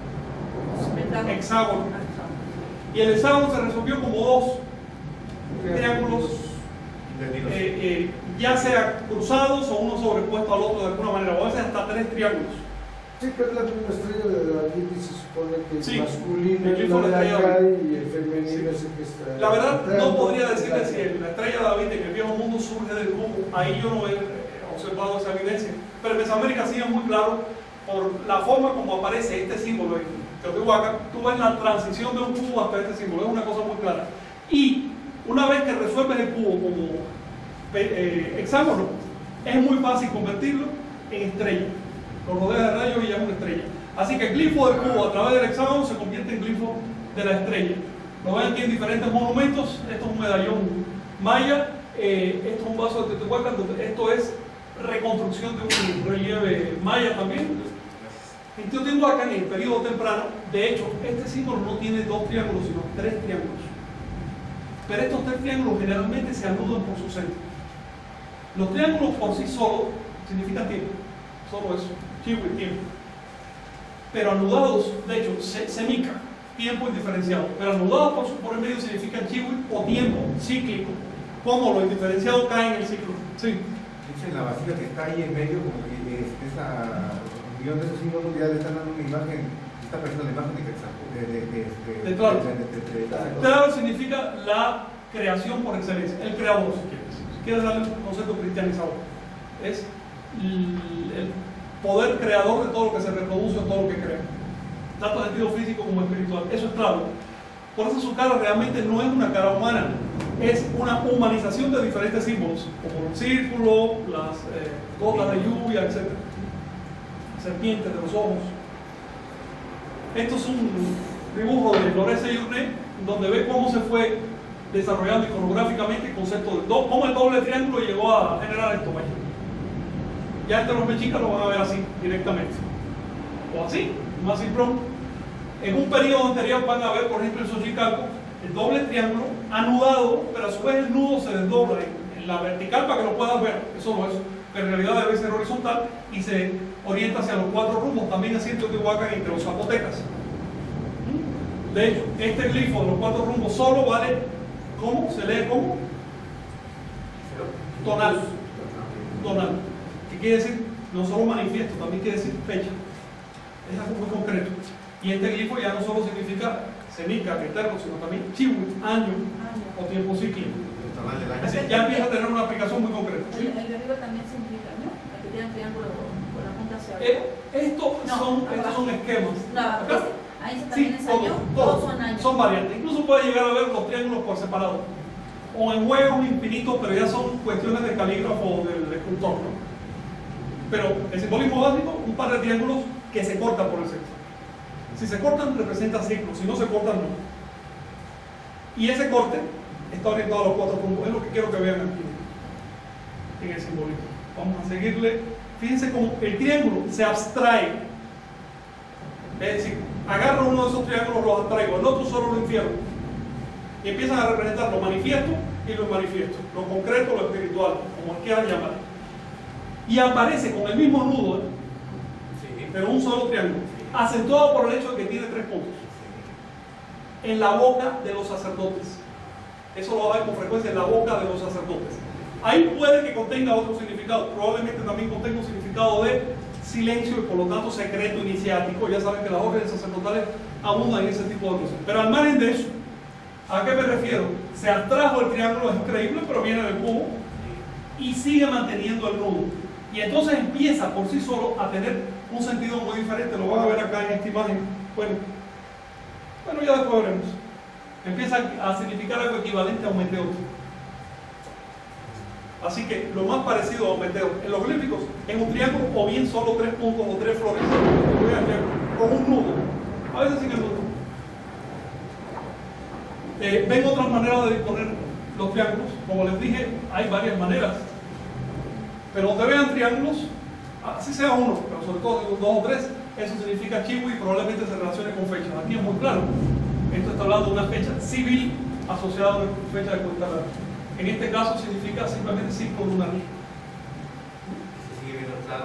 hexágono. Y el hexágono se resolvió como dos triángulos, eh, eh, ya sea cruzados o uno sobrepuesto al otro de alguna manera, o a veces hasta tres triángulos. Sí, que es la misma estrella de David y se supone que es Sí, masculino el es glifo la de de la acá estrella. y el femenino es el que está. La verdad, no entrando, podría decirle claro. si la estrella de David en el viejo mundo surge del cubo. Ahí yo no he observado esa evidencia. Pero en Mesoamérica sí es muy claro por la forma como aparece este símbolo en Teotihuacán. Tú ves la transición de un cubo hasta este símbolo. Es una cosa muy clara. Y una vez que resuelves el cubo como eh, hexágono, es muy fácil convertirlo en estrella. Lo rodea de rayos y ya es una estrella. Así que el glifo del cubo a través del hexágono se convierte en glifo de la estrella. Lo ven aquí en diferentes monumentos. Esto es un medallón maya, eh, esto es un vaso de Teotihuacán, esto es reconstrucción de un relieve maya también. En Teotihuacán, en el periodo temprano, de hecho, este símbolo no tiene dos triángulos, sino tres triángulos. Pero estos tres triángulos generalmente se anudan por su centro. Los triángulos por sí solos significan tiempo, solo eso, chivo y tiempo. Pero anudados, de hecho, se, semica, tiempo indiferenciado. Pero anudados por, por el medio significan chivo o tiempo cíclico. Como lo indiferenciado cae en el ciclo. Sí. En la vasija que está ahí en medio, como que es, esa unión de esos símbolos ya le están dando una imagen, está presentando la imagen de Quetzalcóatl, de, de, de, de, de Tlaloc. de, de, de, de, de, Tlaloc significa la creación por excelencia, el creador, si quieres. Si quieres darle un concepto cristianizado, es el poder creador de todo lo que se reproduce o todo lo que crea, tanto en sentido físico como espiritual. Eso es Tlaloc. Por eso su cara realmente no es una cara humana, es una humanización de diferentes símbolos, como el círculo, las eh, gotas de lluvia, etcétera. Serpientes de los ojos. Esto es un dibujo de Lorenzo Yurné, donde ve cómo se fue desarrollando iconográficamente el concepto de do, cómo el doble triángulo llegó a generar esto. Vaya. Ya entre los mexicas lo van a ver así directamente, o así, más simplón. En un periodo anterior van a ver, por ejemplo, en Xochicalco, el doble triángulo anudado, pero a su vez el nudo se desdobla en, en la vertical para que lo puedas ver, eso no es, pero en realidad debe ser horizontal y se orienta hacia los cuatro rumbos, también así en Teotihuacán entre los zapotecas. De hecho, este glifo de los cuatro rumbos solo vale, ¿cómo? Se lee como tonal, tonal, que quiere decir no solo manifiesto, también quiere decir fecha, es algo muy concreto. Y este glifo ya no solo significa semica, eterno, sino también chiwi, año o tiempo cíclico. Es decir, ya empieza a tener una aplicación muy concreta. El, el de arriba también se implica, ¿no? El que tiene el triángulo con la punta hacia Eh, arriba. estos, No, son, acá. estos son esquemas. No, Acá. ese, ahí se Sí, también es año, todos, todos todos son años. son variantes. Incluso puede llegar a ver los triángulos por separado. O en juegos infinitos, pero ya son cuestiones de calígrafo o del escultor, ¿no? Pero el simbolismo básico, un par de triángulos que se cortan por el centro. Si se cortan, representa ciclos, si no se cortan, no. Y ese corte está orientado a los cuatro puntos. Es lo que quiero que vean aquí en el simbolismo. Vamos a seguirle. Fíjense cómo el triángulo se abstrae. Es decir, agarro uno de esos triángulos, los abstraigo, el otro solo lo infierno. Y empiezan a representar lo manifiesto y lo manifiesto, lo concreto, lo espiritual, como quieran llamar. Y aparece con el mismo nudo, ¿eh? pero un solo triángulo, acentuado por el hecho de que tiene tres puntos. En la boca de los sacerdotes. Eso lo va a ver con frecuencia en la boca de los sacerdotes. Ahí puede que contenga otro significado, probablemente también contenga un significado de silencio y por lo tanto secreto iniciático. Ya saben que las órdenes sacerdotales abundan en ese tipo de cosas. Pero al margen de eso, ¿a qué me refiero? Se abstrajo el triángulo, es increíble, pero viene del cubo y sigue manteniendo el nudo. Y entonces empieza por sí solo a tener un sentido muy diferente. Lo van a ver acá en esta imagen. Bueno, bueno ya después veremos. Empieza a significar algo equivalente a un meteoro. Así que lo más parecido a un meteoro en los glíficos es un triángulo o bien solo tres puntos o tres flores con un nudo, a veces sin el nudo. Eh, ven otras maneras de disponer los triángulos. Como les dije, hay varias maneras, pero donde vean triángulos, así sea uno, pero sobre todo dos o tres, eso significa chivo y probablemente se relacione con fechas. Aquí es muy claro, esto está hablando de una fecha civil asociada a una fecha de cuenta larga. En este caso significa simplemente cinco lunar. Se sigue viendo claro.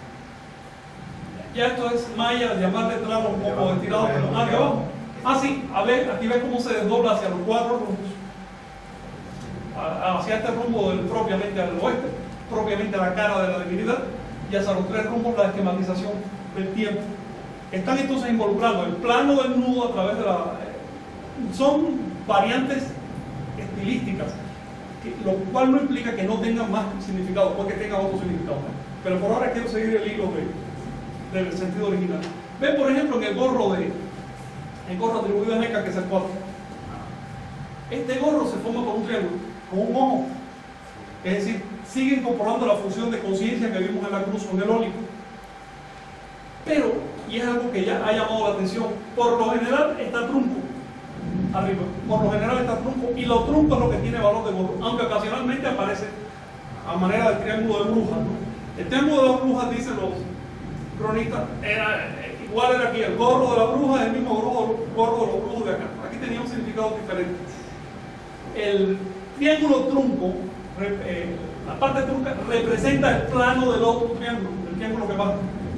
Ya esto es maya, llamarle tramo un poco estirado, pero hacia abajo. Ah, sí, a ver, aquí ves cómo se desdobla hacia los cuatro rumbos. Hacia este rumbo del, propiamente al oeste, propiamente a la cara de la divinidad, y hacia los tres rumbos la esquematización del tiempo. Están entonces involucrando el plano del nudo a través de la... Son variantes estilísticas, que, lo cual no implica que no tengan más significado, puede que tengan otro significado. Pero por ahora quiero seguir el hilo de, del sentido original. Ven, por ejemplo, en el gorro de el gorro atribuido a Meca, que es el cuatro. Este gorro se forma con un triángulo, con un ojo. Es decir, sigue incorporando la función de conciencia que vimos en la cruz o en el ólico. Pero, y es algo que ya ha llamado la atención, por lo general está trunco arriba, por lo general está trunco, y lo trunco es lo que tiene valor de gorro, aunque ocasionalmente aparece a manera del triángulo de brujas, ¿no? El triángulo de las brujas, dicen los cronistas, era, igual era aquí, el gorro de la bruja es el mismo gorro, gorro de los brujos de acá. Aquí tenía un significado diferente. El triángulo trunco, eh, la parte trunca, representa el plano del otro triángulo, el triángulo que baja.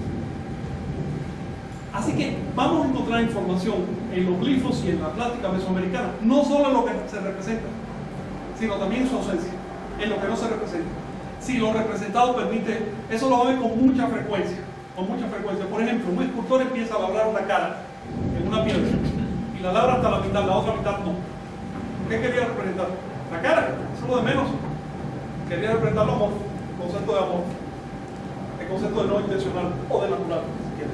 Así que vamos a encontrar información en los glifos y en la plática mesoamericana, no solo en lo que se representa, sino también en su ausencia, en lo que no se representa. Si lo representado permite, eso lo ve con mucha frecuencia, con mucha frecuencia. Por ejemplo, un escultor empieza a labrar una cara en una piedra y la labra hasta la mitad, la otra mitad no. ¿Qué quería representar? La cara, eso es lo de menos. Quería representar el amor, el concepto de amor, el concepto de no intencional o de natural, si quieres.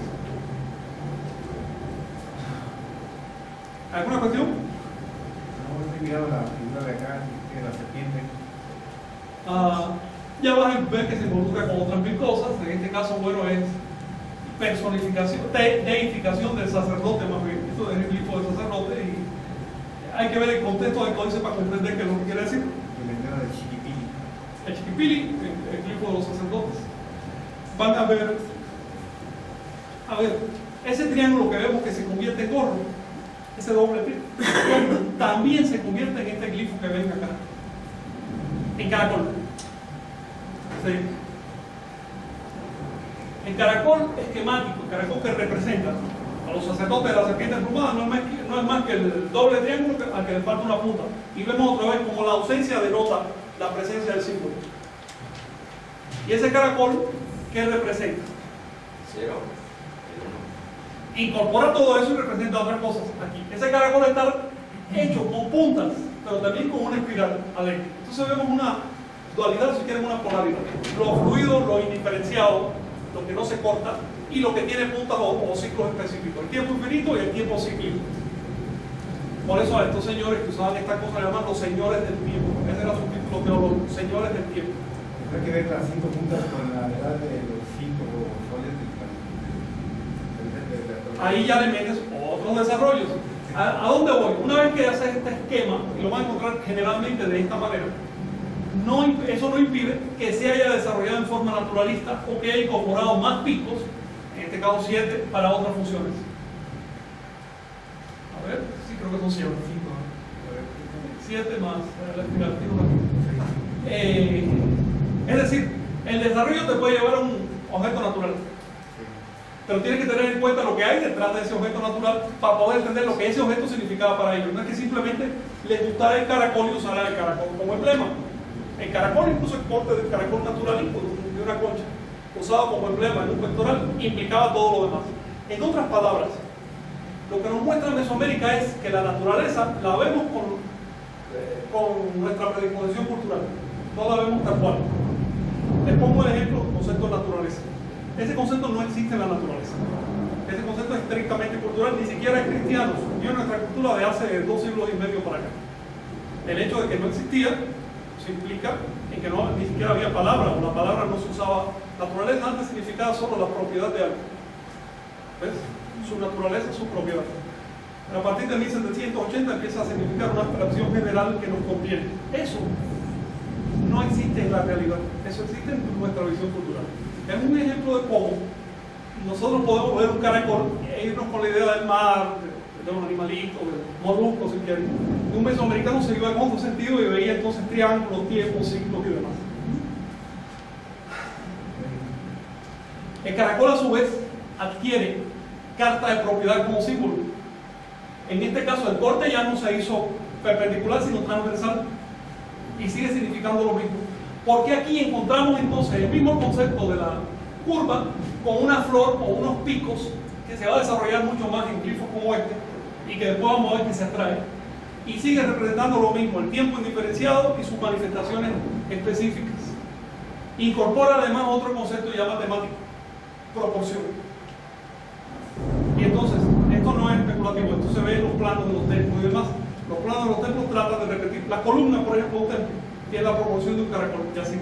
¿Alguna cuestión? No, estoy mirando la figura de acá, que es la serpiente. Ah, ya vas a ver que se involucra con otras mil cosas. En este caso, bueno, es personificación, de, deificación del sacerdote, más bien. Esto es el glifo del sacerdote y hay que ver el contexto del códice para comprender qué es lo que quiere decir. El entero de Chiquipili. El chiquipili, el, el glifo de los sacerdotes. Van a ver, a ver, ese triángulo que vemos que se convierte en gorro, ese doble triángulo, también se convierte en este glifo que ven acá, en caracol. Sí. El caracol esquemático, el caracol que representa a los sacerdotes de la serpiente emplumada, no es más que, no es más que el doble triángulo al que le falta una punta. Y vemos otra vez como la ausencia denota la presencia del símbolo. Y ese caracol, ¿qué representa? Cero. Incorpora todo eso y representa otras cosas aquí. Ese caracol está hecho con puntas, pero también con una espiral alegre. Entonces vemos una dualidad, si quieren una polaridad. Lo fluido, lo indiferenciado, lo que no se corta, y lo que tiene puntas o, o ciclos específicos. El tiempo infinito y el tiempo cíclico. Por eso a estos señores que usaban esta cosa le llaman los señores del tiempo. Ese era su título teológico, señores del tiempo. Hay que ver las cinco puntas con la edad de los cinco soles del Ahí ya le metes otros desarrollos. ¿A, ¿A dónde voy? Una vez que haces este esquema, y lo van a encontrar generalmente de esta manera, no, eso no impide que se haya desarrollado en forma naturalista o que haya incorporado más picos, en este caso siete, para otras funciones. A ver, sí, creo que son siete. siete más la espiral. Eh, es decir, el desarrollo te puede llevar a un objeto natural. Pero tienes que tener en cuenta lo que hay detrás de ese objeto natural para poder entender lo que ese objeto significaba para ellos. No es que simplemente les gustara el caracol y usara el caracol como emblema. El caracol, incluso el corte del caracol natural de una concha, usado como emblema en un pectoral, implicaba todo lo demás. En otras palabras, lo que nos muestra Mesoamérica es que la naturaleza la vemos con, eh, con nuestra predisposición cultural. No la vemos tal cual. Les pongo el ejemplo del concepto de naturaleza. Ese concepto no existe en la naturaleza. Ese concepto es estrictamente cultural, ni siquiera es cristiano. Surgió en nuestra cultura de hace dos siglos y medio para acá. El hecho de que no existía se implica en que no, ni siquiera había palabra, o la palabra no se usaba. Naturaleza antes significaba solo la propiedad de algo. ¿Ves? Su naturaleza, su propiedad. A partir de mil setecientos ochenta empieza a significar una abstracción general que nos conviene. Eso no existe en la realidad, eso existe en nuestra visión cultural. Es un ejemplo de cómo nosotros podemos ver un caracol e irnos con la idea del mar, de, de un animalito, de moluscos, si quieren. Un mesoamericano se iba en otro sentido y veía entonces triángulos, tiempos, ciclos y demás. El caracol a su vez adquiere carta de propiedad como símbolo. En este caso el corte ya no se hizo perpendicular sino transversal y sigue significando lo mismo. Porque aquí encontramos entonces el mismo concepto de la curva con una flor o unos picos que se va a desarrollar mucho más en glifos como este y que después vamos a ver que se atrae. Y sigue representando lo mismo, el tiempo indiferenciado y sus manifestaciones específicas. Incorpora además otro concepto ya matemático, proporción. Y entonces, esto no es especulativo, esto se ve en los planos de los templos y demás. Los planos de los templos tratan de repetir. La columna, por ejemplo, de un templo tiene la proporción de un caracol, y así.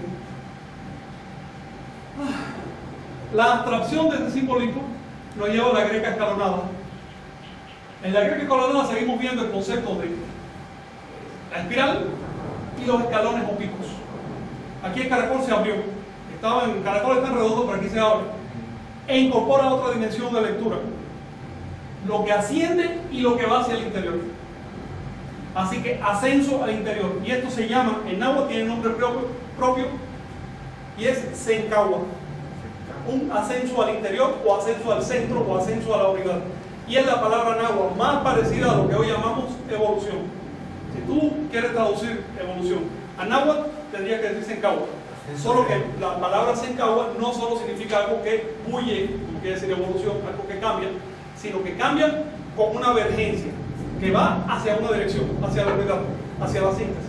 La abstracción de este simbolismo nos lleva a la greca escalonada. En la greca escalonada seguimos viendo el concepto de la espiral y los escalones o picos. Aquí el caracol se abrió. Estaba en, el caracol está en redondo, pero aquí se abre. E incorpora otra dimensión de lectura. Lo que asciende y lo que va hacia el interior. Así que ascenso al interior. Y esto se llama, en náhuatl tiene nombre propio, propio y es Sencagua. Un ascenso al interior o ascenso al centro o ascenso a la unidad. Y es la palabra náhuatl más parecida a lo que hoy llamamos evolución. Si tú quieres traducir evolución a náhuatl, tendría que decir Sencagua. Solo que la palabra Sencagua no solo significa algo que huye, como quiere decir evolución, algo que cambia, sino que cambia con una vergencia que va hacia una dirección, hacia la unidad, hacia la síntesis.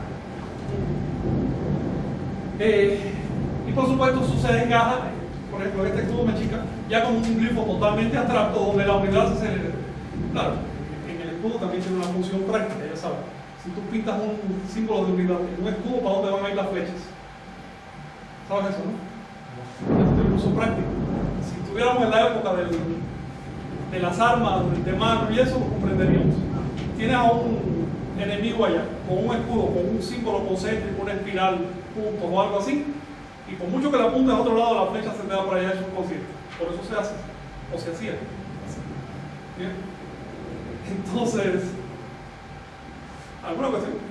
Eh, y por supuesto sucede en Gaja, por ejemplo este escudo mexica, ya como un glifo totalmente abstracto donde la unidad se celebra. Claro, en el escudo también tiene una función práctica, ya sabes. Si tú pintas un símbolo de unidad en un escudo, ¿para dónde van a ir las flechas? ¿Sabes eso, no? Eso tiene un uso práctico. Si estuviéramos en la época del, de las armas, de mano y eso, lo comprenderíamos. Tienes a un enemigo allá, con un escudo, con un símbolo concéntrico, una espiral, puntos o algo así, y por mucho que la apuntes a otro lado, la flecha se te va para allá, eso es consciente. Por eso se hace, o se hacía. ¿Bien? Entonces, ¿alguna cuestión?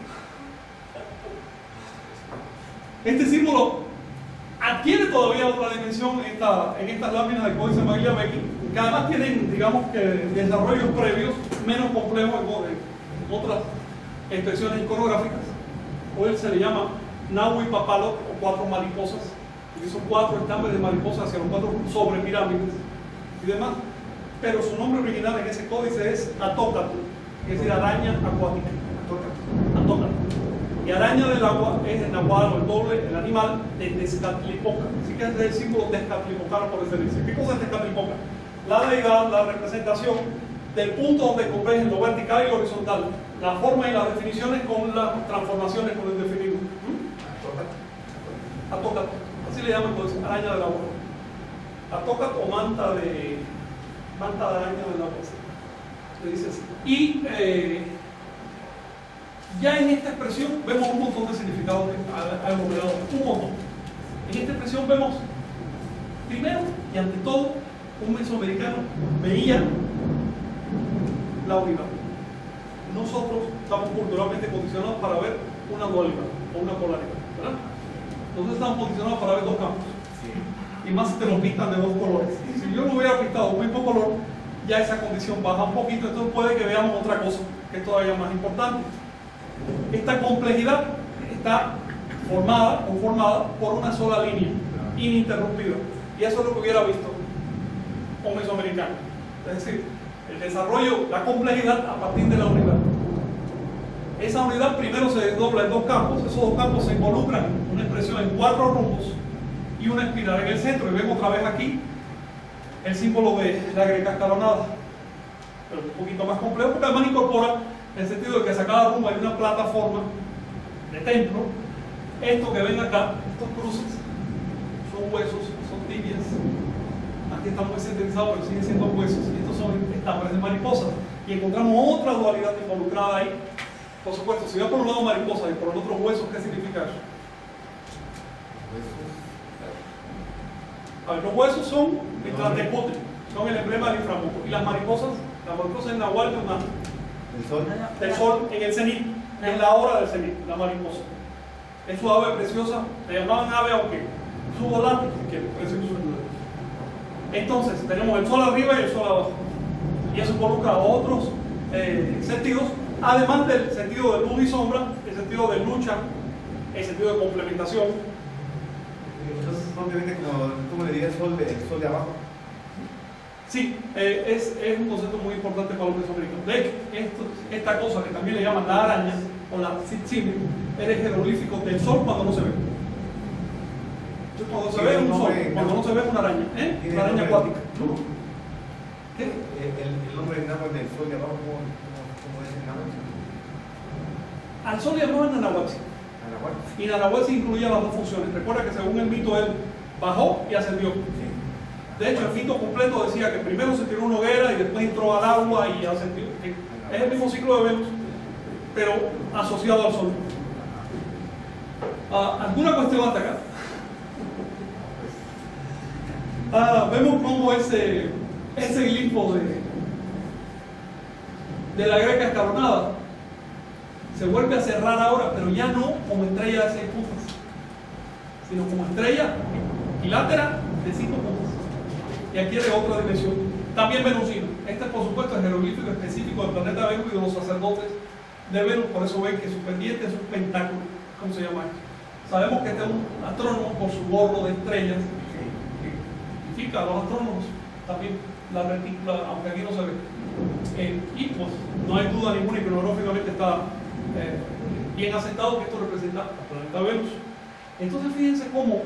Este símbolo adquiere todavía otra dimensión en, esta, en estas láminas del Códice Magliabechi, que además tienen, digamos que, desarrollos previos menos complejos en otras expresiones iconográficas. Hoy se le llama Nahui Papalo, o cuatro mariposas, y son cuatro estambres de mariposas hacia los cuatro sobre pirámides y demás. Pero su nombre original en ese códice es Atócatl, es decir, araña acuática. Atócatl. Y araña del agua es el nahual o el doble, el animal de Tezcatlipoca. Así que es el símbolo tezcatlipocano por excelencia. ¿Qué cosa es Tezcatlipoca? La deidad, la representación del punto donde convergen lo vertical y lo horizontal, la forma y las definiciones con las transformaciones con el definido. ¿Mm? Atócatl. Así le llaman entonces, araña del agua. Atócatl o manta de manta de araña del agua. Se dice así. Y eh, ya en esta expresión vemos un montón de significados aglomerados, un montón. En esta expresión vemos, primero y ante todo, un mesoamericano veía la unidad. Nosotros estamos culturalmente condicionados para ver una dualidad o una polaridad, ¿verdad? Nosotros estamos condicionados para ver dos campos. Sí. y más si te lo pintan de dos colores. Y si yo lo hubiera pintado muy poco color, ya esa condición baja un poquito, entonces puede que veamos otra cosa que es todavía más importante. Esta complejidad está formada, conformada por una sola línea, ininterrumpida. Y eso es lo que hubiera visto un mesoamericano. Es decir, el desarrollo, la complejidad a partir de la unidad. Esa unidad primero se desdobla en dos campos, esos dos campos se involucran en una expresión en cuatro rumbos y una espiral en el centro. Y vemos otra vez aquí el símbolo de la greca escalonada, pero un poquito más complejo porque además incorpora el sentido de que a cada rumbo hay una plataforma de templo. Esto que ven acá, estos cruces, son huesos, son tibias. Aquí están muy sintetizados, pero siguen siendo huesos. Y estos son estambres de mariposas. Y encontramos otra dualidad involucrada ahí. Por supuesto, si va por un lado mariposa y por el otro huesos, ¿qué significa eso? A ver, los huesos son el Tlatecuhtli, son el emblema del inframundo. Y las mariposas, las mariposas en Nahuatl, El sol. del sol en el cenit, en la hora del cenit, la mariposa. Es su ave preciosa, le llamaban ave aunque su volante, que precioso. Entonces, tenemos el sol arriba y el sol abajo. Y eso involucra otros eh, sentidos, además del sentido de luz y sombra, el sentido de lucha, el sentido de complementación. Entonces, obviamente, como tú me dirías, sol de, el sol de abajo. Sí, eh, es, es un concepto muy importante para los mesoamericanos. De hecho, esto, esta cosa que también le llaman la araña o la tzitzit, es el jeroglífico del sol cuando no se ve. Cuando se ve un sol, cuando no se ve una araña, ¿eh? Una araña acuática. ¿Qué? El, el nombre en náhuatl del sol de abajo, ¿cómo, cómo, cómo es en náhuatl? Al sol le llamaban Nanahuatl. Anahuatl. Y Nanahuatl se incluía las dos funciones. Recuerda que según el mito él bajó y ascendió. De hecho, el mito completo decía que primero se tiró una hoguera y después entró al agua y ascendió. Es el mismo ciclo de Venus, pero asociado al sol. Ah, ¿Alguna cuestión hasta acá? Ah, vemos cómo ese, ese glifo de, de la greca escalonada se vuelve a cerrar ahora, pero ya no como estrella de seis puntas, sino como estrella equilátera de cinco puntas. Y adquiere otra dimensión, también venusina. Este, por supuesto, es el jeroglífico específico del planeta Venus y de los sacerdotes de Venus. Por eso ven que su pendiente es un pentáculo. ¿Cómo se llama esto? Sabemos que este es un astrónomo por su gorro de estrellas que identifica a los astrónomos también la retícula, aunque aquí no se ve. Eh, y pues no hay duda ninguna, iconográficamente está eh, bien aceptado que esto representa al planeta Venus. Entonces fíjense cómo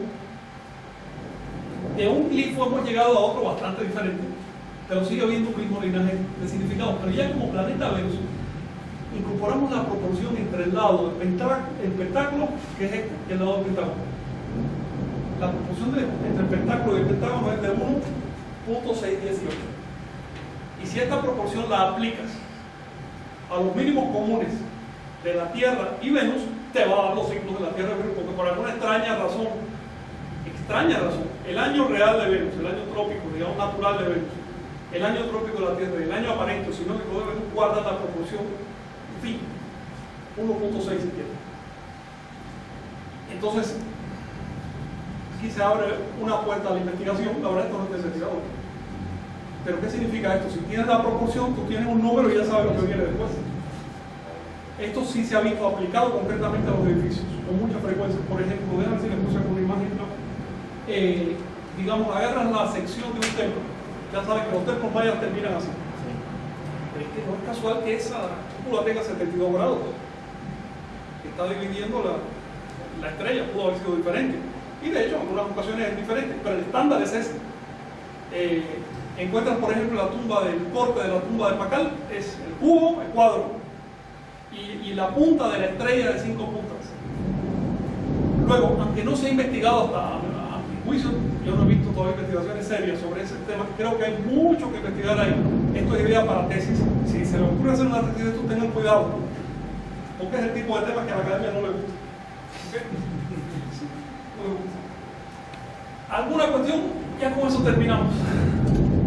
de un glifo hemos llegado a otro bastante diferente, pero sigue habiendo un mismo linaje de significado. Pero ya como planeta Venus incorporamos la proporción entre el lado del pentáculo, el pentáculo, que es este, y el lado del pentágono. La proporción de, entre el pentáculo y el pentágono es de uno punto seiscientos dieciocho. Y si esta proporción la aplicas a los mínimos comunes de la Tierra y Venus, te va a dar los ciclos de la Tierra y Venus, porque por alguna extraña razón, extraña razón, el año real de Venus, el año trópico, digamos natural de Venus, el año trópico de la Tierra y el año aparente o sinónico de Venus guardan la proporción, en fin, uno punto seis si quieren. Entonces, aquí se abre una puerta a la investigación. La verdad, esto no es investigador. Pero ¿qué significa esto? Si tienes la proporción, tú tienes un número y ya sabes lo que viene después. Esto sí se ha visto aplicado concretamente a los edificios, con mucha frecuencia. Por ejemplo, déjame ver si les puse alguna imagen. ¿No? Eh, digamos, agarras la sección de un templo. Ya sabes que los templos mayas terminan así. Es que no es casual que esa cúpula tenga setenta y dos grados. Está dividiendo la, la estrella, pudo haber sido diferente. Y de hecho, en algunas ocasiones es diferente, pero el estándar es ese. Eh, encuentras, por ejemplo, la tumba del corte de la tumba de Pacal, es el cubo, el cuadro, y, y la punta de la estrella de cinco puntas. Luego, aunque no se ha investigado hasta a, a mi juicio, yo no he visto todavía investigaciones serias sobre ese tema, creo que hay mucho que investigar ahí. Esto es idea para tesis. Si se les ocurre hacer una tesis de esto, tengan cuidado, porque es el tipo de tema que a la academia no le gusta. ¿Okay? ¿Alguna cuestión? Ya con eso terminamos.